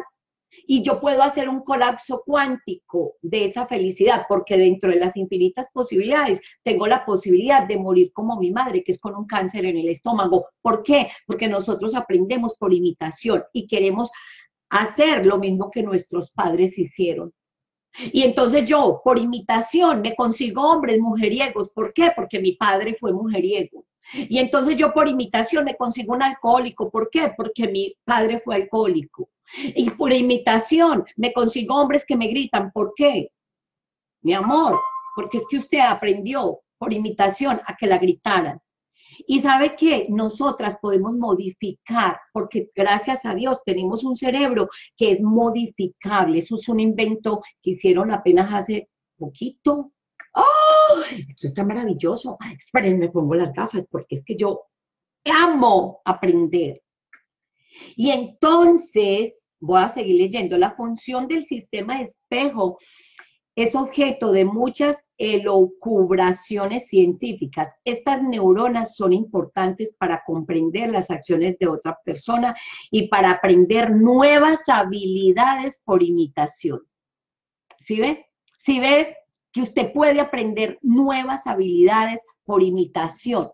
S1: Y yo puedo hacer un colapso cuántico de esa felicidad, porque dentro de las infinitas posibilidades tengo la posibilidad de morir como mi madre, que es con un cáncer en el estómago. ¿Por qué? Porque nosotros aprendemos por imitación y queremos hacer lo mismo que nuestros padres hicieron. Y entonces yo, por imitación, me consigo hombres mujeriegos. ¿Por qué? Porque mi padre fue mujeriego. Y entonces yo por imitación me consigo un alcohólico. ¿Por qué? Porque mi padre fue alcohólico. Y por imitación me consigo hombres que me gritan. ¿Por qué? Mi amor, porque es que usted aprendió por imitación a que la gritaran. Y sabe que nosotras podemos modificar, porque gracias a Dios tenemos un cerebro que es modificable. Eso es un invento que hicieron apenas hace poquito. ¡Oh! Esto está maravilloso. Ay, esperen, me pongo las gafas porque es que yo amo aprender. Y entonces, voy a seguir leyendo, la función del sistema espejo es objeto de muchas elucubraciones científicas. Estas neuronas son importantes para comprender las acciones de otra persona y para aprender nuevas habilidades por imitación. ¿Sí ve? ¿Sí ve que usted puede aprender nuevas habilidades por imitación?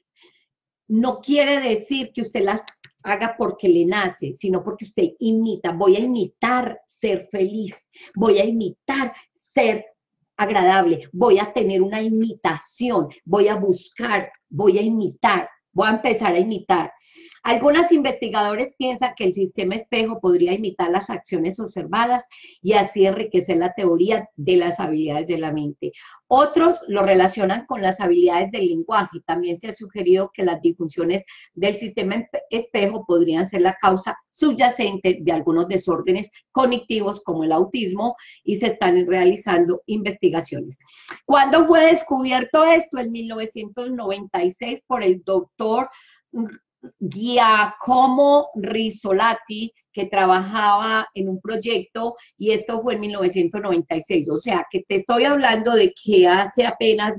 S1: No quiere decir que usted las haga porque le nace, sino porque usted imita. Voy a imitar ser feliz, voy a imitar ser agradable, voy a tener una imitación, voy a buscar, voy a imitar, voy a empezar a imitar. Algunos investigadores piensan que el sistema espejo podría imitar las acciones observadas y así enriquecer la teoría de las habilidades de la mente. Otros lo relacionan con las habilidades del lenguaje. También se ha sugerido que las disfunciones del sistema espejo podrían ser la causa subyacente de algunos desórdenes cognitivos como el autismo y se están realizando investigaciones. ¿Cuándo fue descubierto esto? En 1996 por el doctor Giacomo Rizzolatti, que trabajaba en un proyecto, y esto fue en 1996. O sea, que te estoy hablando de que hace apenas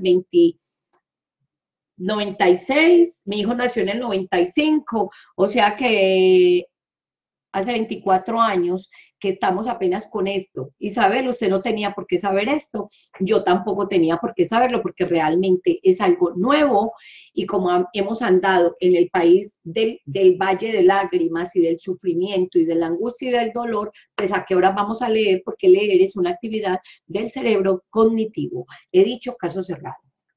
S1: 96, mi hijo nació en el 95, o sea que hace 24 años que estamos apenas con esto. Isabel, usted no tenía por qué saber esto, yo tampoco tenía por qué saberlo, porque realmente es algo nuevo, y como hemos andado en el país del valle de lágrimas y del sufrimiento y de la angustia y del dolor, pues a qué hora vamos a leer, porque leer es una actividad del cerebro cognitivo. He dicho caso cerrado.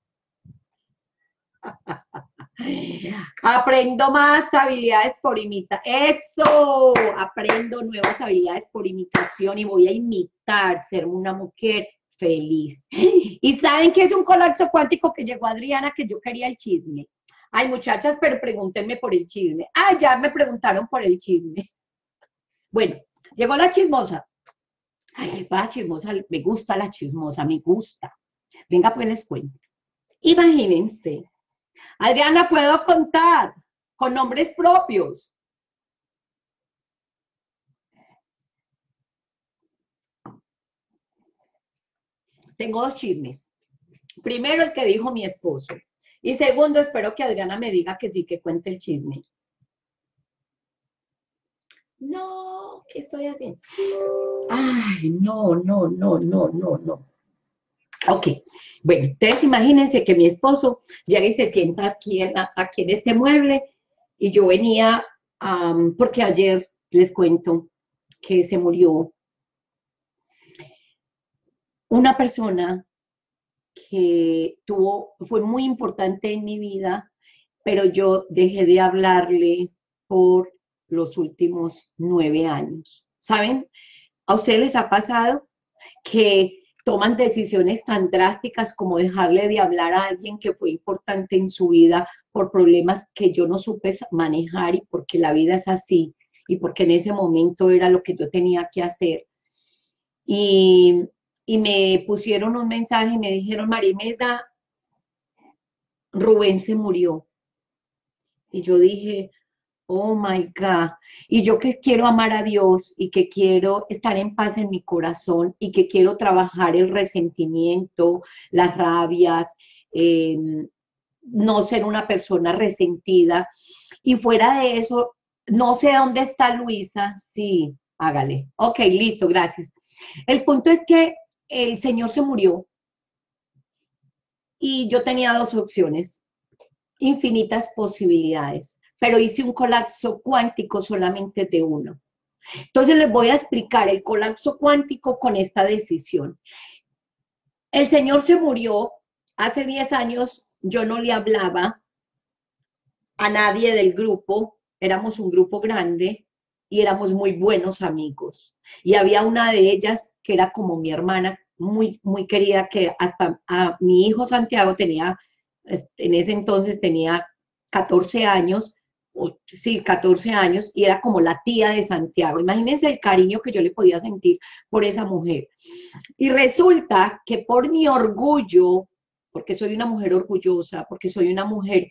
S1: Aprendo más habilidades por imitación. Eso, aprendo nuevas habilidades por imitación y voy a imitar ser una mujer feliz. ¿Y saben qué es un colapso cuántico? Que llegó Adriana, que yo quería el chisme. Ay, muchachas, pero pregúntenme por el chisme. Ay, ya me preguntaron por el chisme. Bueno, llegó la chismosa. Ay, va chismosa, me gusta la chismosa, me gusta. Venga, pues les cuento. Imagínense. Adriana, ¿puedo contar con nombres propios? Tengo dos chismes. Primero, el que dijo mi esposo. Y segundo, espero que Adriana me diga que sí, que cuente el chisme. No, ¿qué estoy haciendo? Ay, no, no, no, no, no, no. Ok, bueno, ustedes imagínense que mi esposo llega y se sienta aquí en este mueble y yo venía, porque ayer les cuento que se murió una persona que fue muy importante en mi vida, pero yo dejé de hablarle por los últimos 9 años. ¿Saben? ¿A ustedes les ha pasado que toman decisiones tan drásticas como dejarle de hablar a alguien que fue importante en su vida por problemas que yo no supe manejar y porque la vida es así y porque en ese momento era lo que yo tenía que hacer? Y, y me pusieron un mensaje y me dijeron, Marimelda, Rubén se murió. Y yo dije, oh my God, y yo que quiero amar a Dios y que quiero estar en paz en mi corazón y que quiero trabajar el resentimiento, las rabias, eh, no ser una persona resentida. Y fuera de eso, no sé dónde está Luisa, sí, Hágale. Ok, listo, gracias. El punto es que el señor se murió y yo tenía dos opciones, infinitas posibilidades, pero hice un colapso cuántico solamente de uno. Entonces les voy a explicar el colapso cuántico con esta decisión. El señor se murió hace 10 años, yo no le hablaba a nadie del grupo, éramos un grupo grande y éramos muy buenos amigos. Y había una de ellas que era como mi hermana, muy, muy querida, que hasta a mi hijo Santiago tenía, en ese entonces tenía 14 años, o, sí, 14 años, y era como la tía de Santiago. Imagínense el cariño que yo le podía sentir por esa mujer. Y resulta que por mi orgullo, porque soy una mujer orgullosa, porque soy una mujer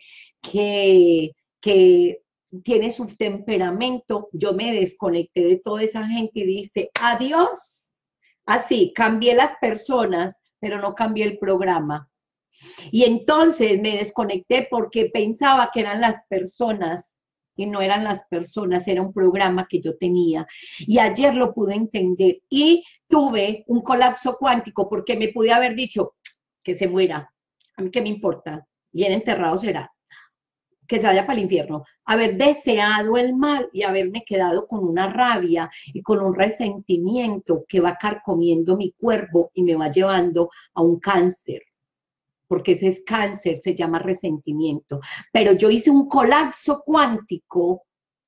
S1: que tiene su temperamento, yo me desconecté de toda esa gente y dice, adiós. Así, cambié las personas, pero no cambié el programa. Y entonces me desconecté porque pensaba que eran las personas y no eran las personas, era un programa que yo tenía. Y ayer lo pude entender y tuve un colapso cuántico porque me pude haber dicho que se muera. A mí qué me importa, bien enterrado será, que se vaya para el infierno, haber deseado el mal y haberme quedado con una rabia y con un resentimiento que va carcomiendo mi cuerpo y me va llevando a un cáncer, porque ese es cáncer, se llama resentimiento. Pero yo hice un colapso cuántico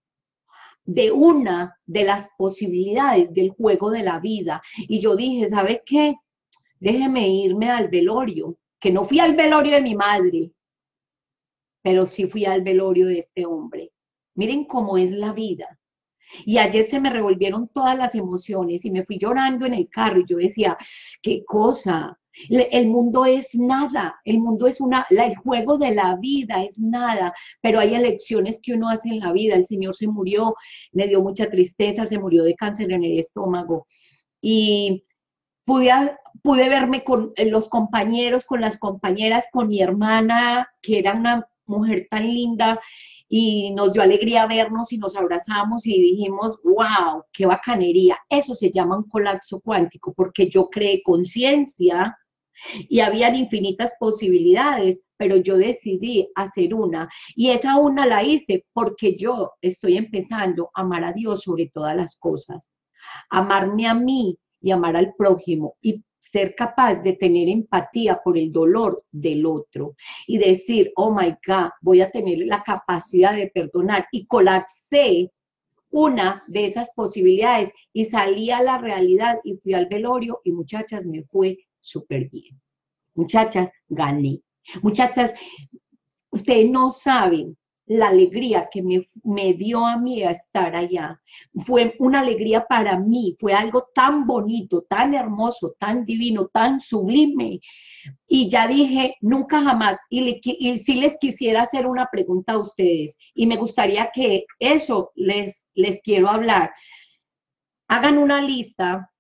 S1: de una de las posibilidades del juego de la vida y yo dije, ¿sabe qué? Déjeme irme al velorio, que no fui al velorio de mi madre, pero sí fui al velorio de este hombre. Miren cómo es la vida. Y ayer se me revolvieron todas las emociones y me fui llorando en el carro y yo decía, qué cosa, el mundo es nada, el mundo es el juego de la vida es nada, pero hay elecciones que uno hace en la vida. El Señor se murió, me dio mucha tristeza, se murió de cáncer en el estómago y pude, pude verme con los compañeros, con las compañeras, con mi hermana, que era una mujer tan linda, y nos dio alegría vernos y nos abrazamos y dijimos, wow, qué bacanería. Eso se llama un colapso cuántico, porque yo creé conciencia y habían infinitas posibilidades, pero yo decidí hacer una. Y esa una la hice porque yo estoy empezando a amar a Dios sobre todas las cosas, amarme a mí y amar al prójimo y ser capaz de tener empatía por el dolor del otro y decir, oh my God, voy a tener la capacidad de perdonar, y colapsé una de esas posibilidades y salí a la realidad y fui al velorio y muchachas, me fue súper bien. Muchachas, gané. Muchachas, ustedes no saben la alegría que me dio a mí a estar allá. Fue una alegría para mí, fue algo tan bonito, tan hermoso, tan divino, tan sublime. Y ya dije, nunca jamás. Y sí les quisiera hacer una pregunta a ustedes, y me gustaría que eso les quiero hablar. Hagan una lista,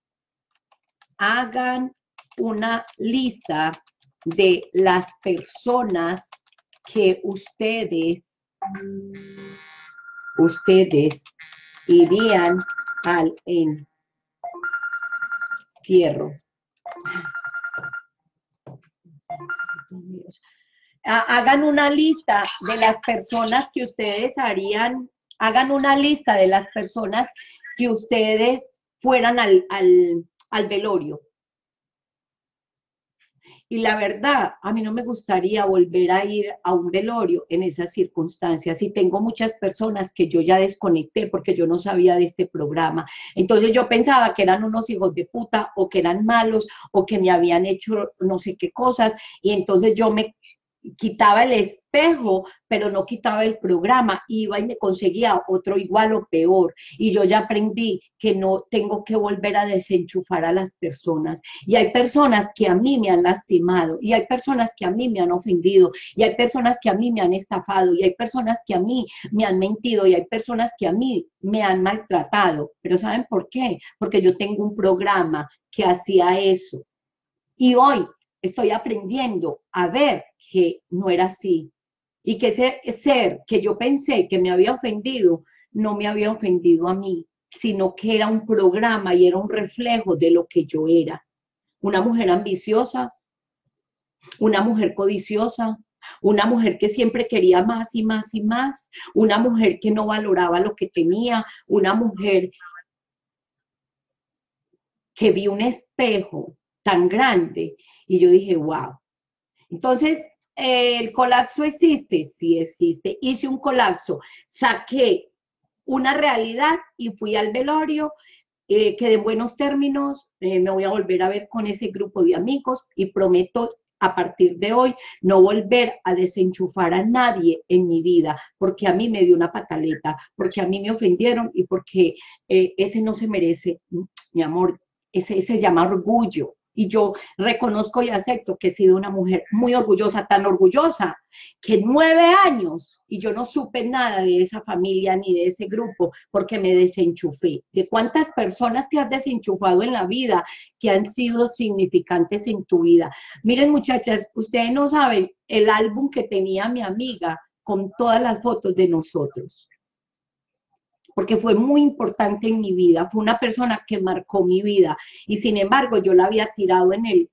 S1: hagan una lista de las personas que ustedes irían al entierro. Hagan una lista de las personas que ustedes harían, hagan una lista de las personas que ustedes fueran al velorio. Y la verdad, a mí no me gustaría volver a ir a un velorio en esas circunstancias. Y tengo muchas personas que yo ya desconecté porque yo no sabía de este programa. Entonces yo pensaba que eran unos hijos de puta, o que eran malos, o que me habían hecho no sé qué cosas. Y entonces yo me quitaba el espejo, pero no quitaba el programa, iba y me conseguía otro igual o peor. Y yo ya aprendí que no tengo que volver a desenchufar a las personas. Y hay personas que a mí me han lastimado, y hay personas que a mí me han ofendido, y hay personas que a mí me han estafado, y hay personas que a mí me han mentido, y hay personas que a mí me han maltratado. Pero ¿saben por qué? Porque yo tengo un programa que hacía eso. Y hoy estoy aprendiendo a ver que no era así. Y que ese ser que yo pensé que me había ofendido, no me había ofendido a mí. sino que era un programa y era un reflejo de lo que yo era. Una mujer ambiciosa, una mujer codiciosa, una mujer que siempre quería más y más y más, una mujer que no valoraba lo que tenía, una mujer que vi un espejo tan grande y yo dije, wow. Entonces, ¿el colapso existe? Sí existe. Hice un colapso, saqué una realidad y fui al velorio, quedé en buenos términos, me voy a volver a ver con ese grupo de amigos y prometo a partir de hoy no volver a desenchufar a nadie en mi vida, porque a mí me dio una pataleta, porque a mí me ofendieron y porque ese no se merece, mi amor, ese se llama orgullo. Y yo reconozco y acepto que he sido una mujer muy orgullosa, tan orgullosa, que 9 años y yo no supe nada de esa familia ni de ese grupo porque me desenchufé. ¿De cuántas personas te has desenchufado en la vida que han sido significantes en tu vida? Miren, muchachas, ustedes no saben el álbum que tenía mi amiga con todas las fotos de nosotros, porque fue muy importante en mi vida, fue una persona que marcó mi vida y sin embargo yo la había tirado en el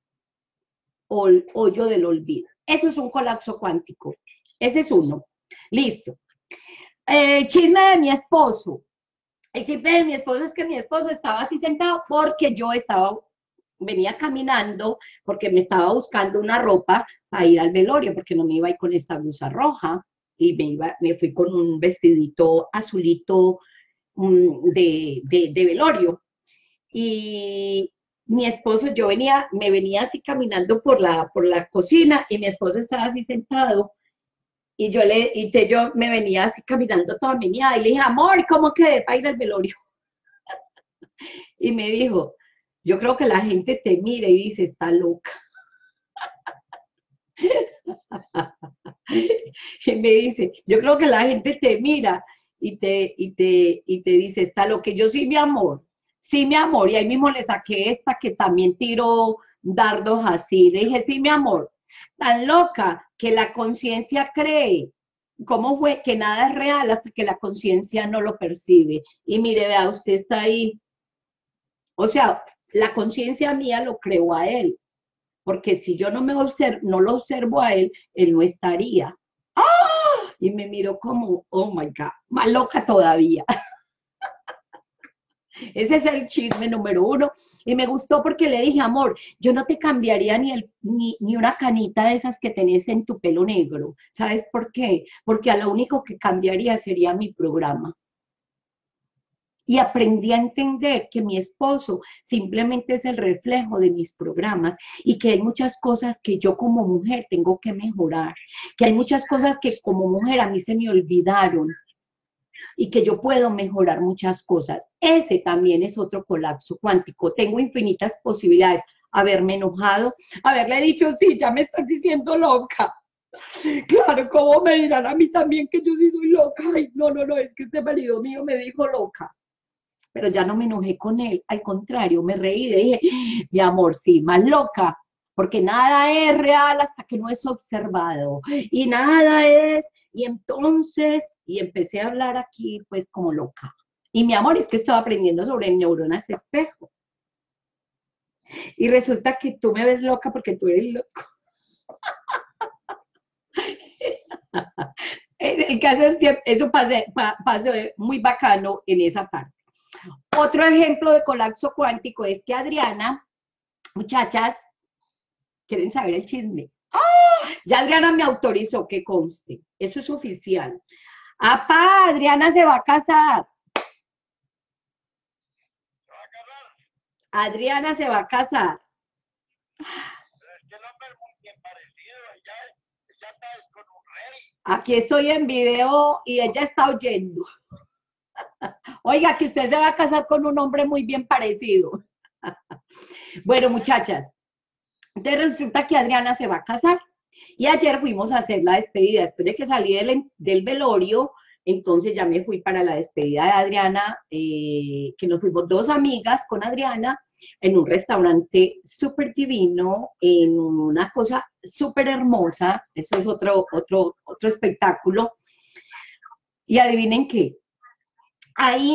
S1: hoyo del olvido. Eso es un colapso cuántico. Ese es uno. Listo. Chisme de mi esposo. El chisme de mi esposo es que mi esposo estaba así sentado porque yo venía caminando, porque me estaba buscando una ropa para ir al velorio, porque no me iba a ir con esta blusa roja y me fui con un vestidito azulito de velorio. Y mi esposo, me venía así caminando por la cocina y mi esposo estaba así sentado y yo me venía así caminando toda meneada y le dije, amor, ¿cómo quedé para ir al velorio? Y me dijo, yo creo que la gente te mira y dice, está loca. Y me dice, yo creo que la gente te mira y te dice, está loca. Y yo, sí, mi amor. Y ahí mismo le saqué esta que también tiró dardos así. Le dije, sí, mi amor, tan loca que la conciencia cree. ¿Cómo fue? Que nada es real hasta que la conciencia no lo percibe. Y mire, vea, usted está ahí. O sea, la conciencia mía lo creó a él. Porque si yo no lo observo a él, él no estaría. ¡Ah! Y me miró como, oh my God, más loca todavía. Ese es el chisme número uno. Y me gustó porque le dije, amor, yo no te cambiaría ni una canita de esas que tenés en tu pelo negro. ¿Sabes por qué? Porque a lo único que cambiaría sería mi programa. Y aprendí a entender que mi esposo simplemente es el reflejo de mis programas y que hay muchas cosas que yo como mujer tengo que mejorar, que hay muchas cosas que como mujer a mí se me olvidaron y que yo puedo mejorar muchas cosas. Ese también es otro colapso cuántico. Tengo infinitas posibilidades. Haberme enojado, haberle dicho, sí, ya me estás diciendo loca. Claro, ¿cómo me dirán a mí también que yo sí soy loca? Ay, no, no, no, es que este marido mío me dijo loca. Pero ya no me enojé con él, al contrario, me reí y dije, mi amor, sí, más loca, porque nada es real hasta que no es observado, y nada es, y entonces, y empecé a hablar aquí, pues, como loca. Y mi amor, es que estoy aprendiendo sobre neuronas espejo, y resulta que tú me ves loca porque tú eres loco. El caso es que eso pasó muy bacano en esa parte. Otro ejemplo de colapso cuántico es que Adriana, muchachas, quieren saber el chisme. ¡Oh! Ya Adriana me autorizó que conste. Eso es oficial. ¡Apá! Adriana se va a casar. Adriana se va a casar. Aquí estoy en video y ella está oyendo. Oiga, que usted se va a casar con un hombre muy bien parecido. Bueno, muchachas, entonces resulta que Adriana se va a casar. Y ayer fuimos a hacer la despedida. Después de que salí del velorio, entonces ya me fui para la despedida de Adriana, que nos fuimos dos amigas con Adriana en un restaurante súper divino, en una cosa súper hermosa. Eso es otro espectáculo. Y adivinen qué, ahí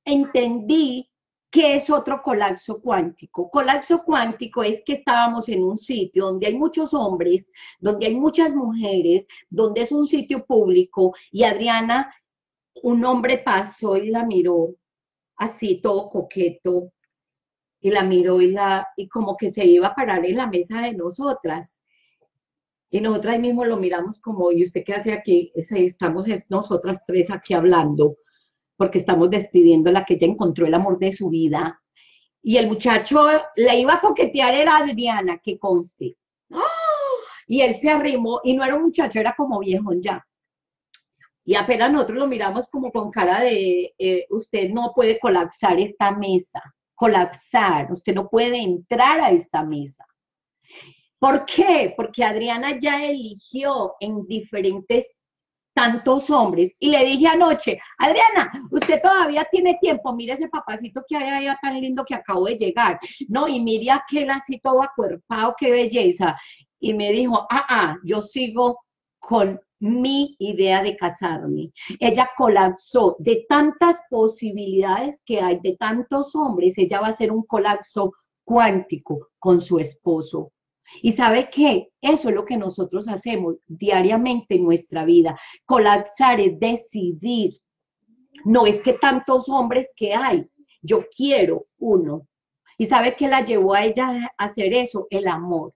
S1: entendí que es otro colapso cuántico. Colapso cuántico es que estábamos en un sitio donde hay muchos hombres, donde hay muchas mujeres, donde es un sitio público y Adriana, un hombre pasó y la miró así todo coqueto y la miró y como que se iba a parar en la mesa de nosotras. Y nosotras ahí mismo lo miramos como, ¿y usted qué hace aquí? Estamos nosotras tres aquí hablando, porque estamos despidiendo la que ella encontró el amor de su vida. Y el muchacho le iba a coquetear, era Adriana, que conste. ¡Oh! Y él se arrimó, y no era un muchacho, era como viejón ya. Y apenas nosotros lo miramos como con cara de, usted no puede colapsar esta mesa, colapsar, usted no puede entrar a esta mesa. ¿Por qué? Porque Adriana ya eligió en diferentes tantos hombres. Y le dije anoche, Adriana, usted todavía tiene tiempo, mire ese papacito que hay allá tan lindo que acabo de llegar. No, y mire aquel así todo acuerpado, qué belleza. Y me dijo, yo sigo con mi idea de casarme. Ella colapsó de tantas posibilidades que hay, de tantos hombres, ella va a hacer un colapso cuántico con su esposo. Y sabe qué, eso es lo que nosotros hacemos diariamente en nuestra vida. Colapsar es decidir. No es que tantos hombres que hay, yo quiero uno. ¿Y sabe qué la llevó a ella a hacer eso? El amor.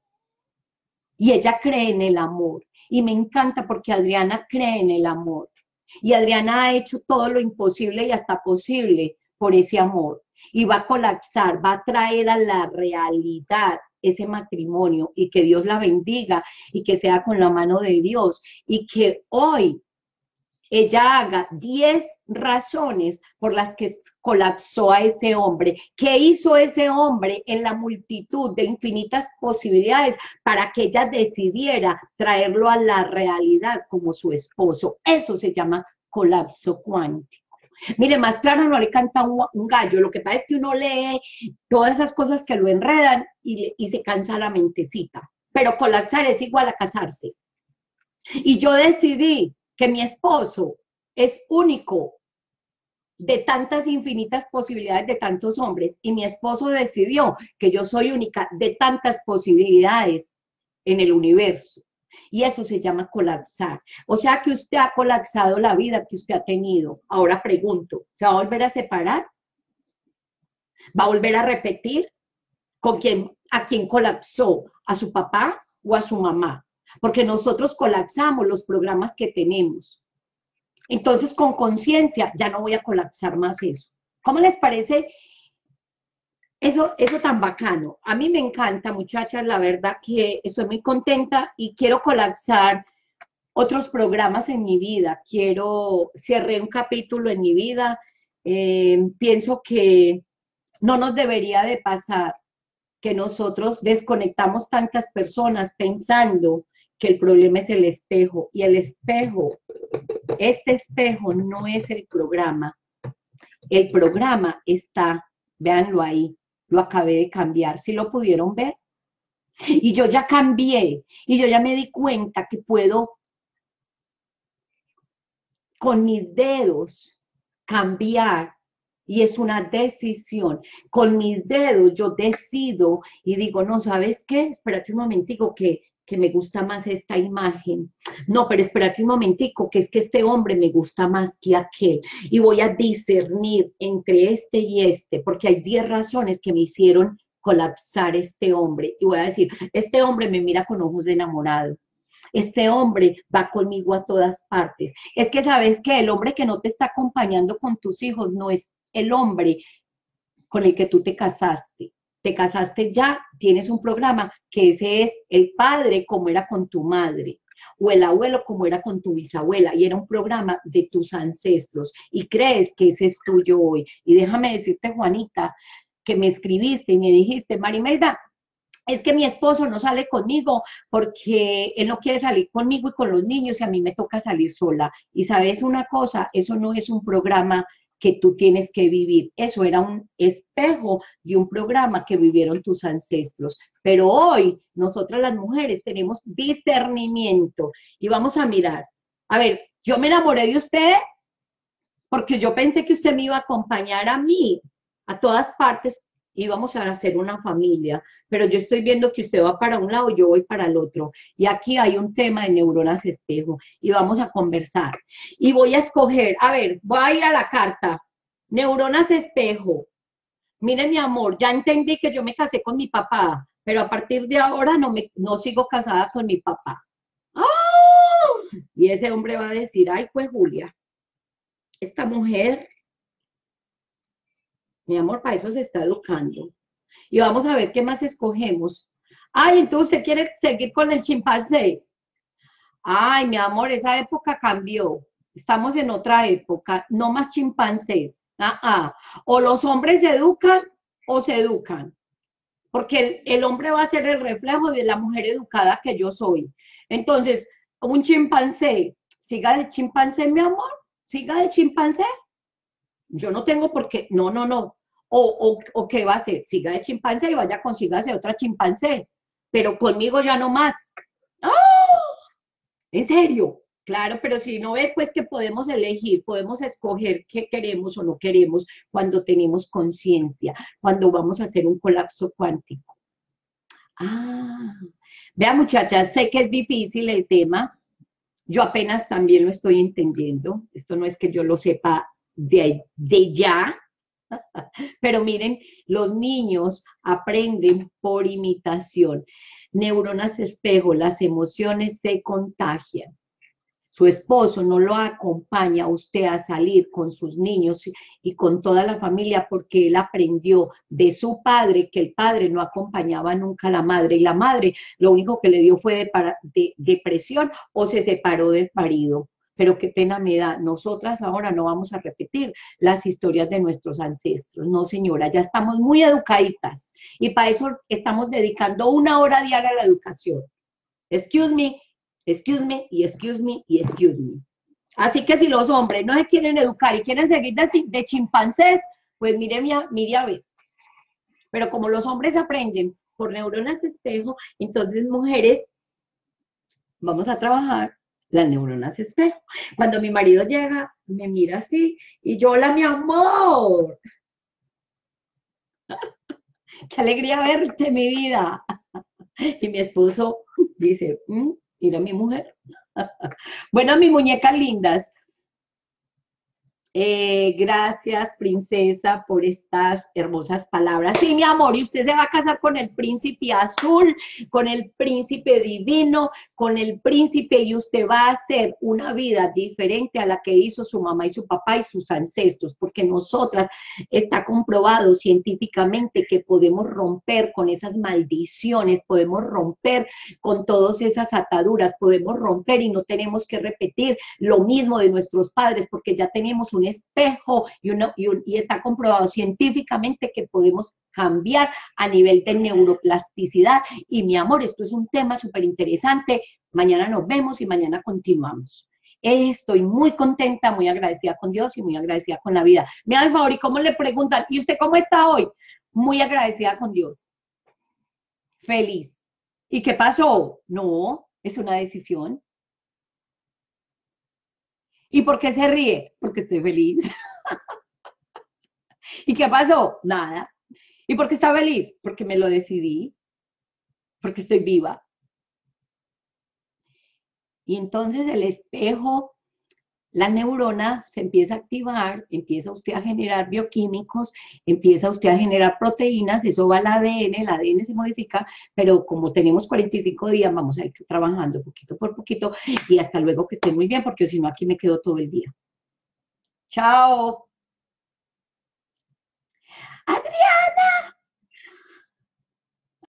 S1: Y ella cree en el amor. Y me encanta porque Adriana cree en el amor. Y Adriana ha hecho todo lo imposible y hasta posible por ese amor. Y va a colapsar, va a traer a la realidad ese matrimonio y que Dios la bendiga y que sea con la mano de Dios y que hoy ella haga 10 razones por las que colapsó a ese hombre. ¿Qué hizo ese hombre en la multitud de infinitas posibilidades para que ella decidiera traerlo a la realidad como su esposo? Eso se llama colapso cuántico. Mire, más claro no le canta un gallo, lo que pasa es que uno lee todas esas cosas que lo enredan y se cansa la mentecita, pero colapsar es igual a casarse. Y yo decidí que mi esposo es único de tantas infinitas posibilidades de tantos hombres y mi esposo decidió que yo soy única de tantas posibilidades en el universo. Y eso se llama colapsar. O sea que usted ha colapsado la vida que usted ha tenido. Ahora pregunto, ¿se va a volver a separar? ¿Va a volver a repetir? ¿Con quién, a quién colapsó? ¿A su papá o a su mamá? Porque nosotros colapsamos los programas que tenemos. Entonces, con conciencia, ya no voy a colapsar más eso. ¿Cómo les parece eso tan bacano? A mí me encanta, muchachas, la verdad que estoy muy contenta y quiero colapsar otros programas en mi vida. Cerré un capítulo en mi vida. Pienso que no nos debería de pasar que nosotros desconectamos tantas personas pensando que el problema es el espejo. Y el espejo, este espejo no es el programa. El programa está, véanlo ahí, lo acabé de cambiar. ¿Sí lo pudieron ver? Y yo ya cambié, y yo ya me di cuenta que puedo con mis dedos cambiar. Y es una decisión. Con mis dedos yo decido y digo, no, ¿sabes qué? Espérate un momentico que me gusta más esta imagen. No, pero espérate un momentico, que es que este hombre me gusta más que aquel. Y voy a discernir entre este y este, porque hay 10 razones que me hicieron colapsar este hombre. Y voy a decir, este hombre me mira con ojos de enamorado. Este hombre va conmigo a todas partes. Es que sabes que el hombre que no te está acompañando con tus hijos no es el hombre con el que tú te casaste. Te casaste ya, tienes un programa que ese es el padre como era con tu madre o el abuelo como era con tu bisabuela y era un programa de tus ancestros y crees que ese es tuyo hoy. Y déjame decirte, Juanita, que me escribiste y me dijiste, Marimelda, es que mi esposo no sale conmigo porque él no quiere salir conmigo y con los niños y a mí me toca salir sola. Y sabes una cosa, eso no es un programa que tú tienes que vivir. Eso era un espejo de un programa que vivieron tus ancestros. Pero hoy nosotras las mujeres tenemos discernimiento y vamos a mirar. A ver, yo me enamoré de usted porque yo pensé que usted me iba a acompañar a mí, a todas partes, íbamos a hacer una familia, pero yo estoy viendo que usted va para un lado, yo voy para el otro, y aquí hay un tema de neuronas espejo, y vamos a conversar, y voy a escoger, a ver, voy a ir a la carta, neuronas espejo. Mire, mi amor, ya entendí que yo me casé con mi papá, pero a partir de ahora no sigo casada con mi papá. ¡Ah! Y ese hombre va a decir, ay, pues Julia, esta mujer, mi amor, para eso se está educando. Y vamos a ver qué más escogemos. Ay, entonces usted quiere seguir con el chimpancé. Ay, mi amor, esa época cambió. Estamos en otra época, no más chimpancés. O los hombres se educan o se educan. Porque el hombre va a ser el reflejo de la mujer educada que yo soy. Entonces, un chimpancé, siga el chimpancé, mi amor, siga el chimpancé. Yo no tengo por qué, no, no, no. O qué va a hacer, siga el chimpancé y vaya consígase otra chimpancé, pero conmigo ya no más. ¡Ah! ¿En serio? Claro, pero si no ve, pues que podemos elegir, podemos escoger qué queremos o no queremos cuando tenemos conciencia, cuando vamos a hacer un colapso cuántico. Ah, vea muchachas, sé que es difícil el tema, yo apenas también lo estoy entendiendo, esto no es que yo lo sepa de ya, pero miren, los niños aprenden por imitación, neuronas espejo, las emociones se contagian. Su esposo no lo acompaña a usted a salir con sus niños y con toda la familia porque él aprendió de su padre que el padre no acompañaba nunca a la madre y la madre lo único que le dio fue depresión o se separó del marido. Pero qué pena me da, nosotras ahora no vamos a repetir las historias de nuestros ancestros, no señora, ya estamos muy educaditas y para eso estamos dedicando 1 hora diaria a la educación. Excuse me, excuse me, y excuse me, y excuse me. Así que si los hombres no se quieren educar y quieren seguir de chimpancés, pues mire a ver. Pero como los hombres aprenden por neuronas espejo, entonces mujeres, vamos a trabajar las neuronas espejo. Cuando mi marido llega, me mira así, y yo, hola, mi amor. Qué alegría verte, mi vida. Y mi esposo dice, mira mi mujer. Bueno, mis muñecas lindas, gracias, princesa, por estas hermosas palabras. Sí, mi amor, y usted se va a casar con el príncipe azul, con el príncipe divino, con el príncipe, y usted va a hacer una vida diferente a la que hizo su mamá y su papá y sus ancestros, porque nosotras está comprobado científicamente que podemos romper con esas maldiciones, podemos romper con todas esas ataduras, podemos romper y no tenemos que repetir lo mismo de nuestros padres, porque ya tenemos un espejo y está comprobado científicamente que podemos cambiar a nivel de neuroplasticidad. Y mi amor, esto es un tema súper interesante. Mañana nos vemos y mañana continuamos. Estoy muy contenta, muy agradecida con Dios y muy agradecida con la vida. Me da el favor, y cómo le preguntan, ¿y usted cómo está hoy? Muy agradecida con Dios. Feliz. ¿Y qué pasó? No, es una decisión. ¿Y por qué se ríe? Porque estoy feliz. ¿Y qué pasó? Nada. ¿Y por qué está feliz? Porque me lo decidí, porque estoy viva. Y entonces el espejo, la neurona se empieza a activar, empieza usted a generar bioquímicos, empieza usted a generar proteínas, eso va al ADN, el ADN se modifica, pero como tenemos 45 días, vamos a ir trabajando poquito por poquito y hasta luego, que esté muy bien, porque si no aquí me quedo todo el día. Chao.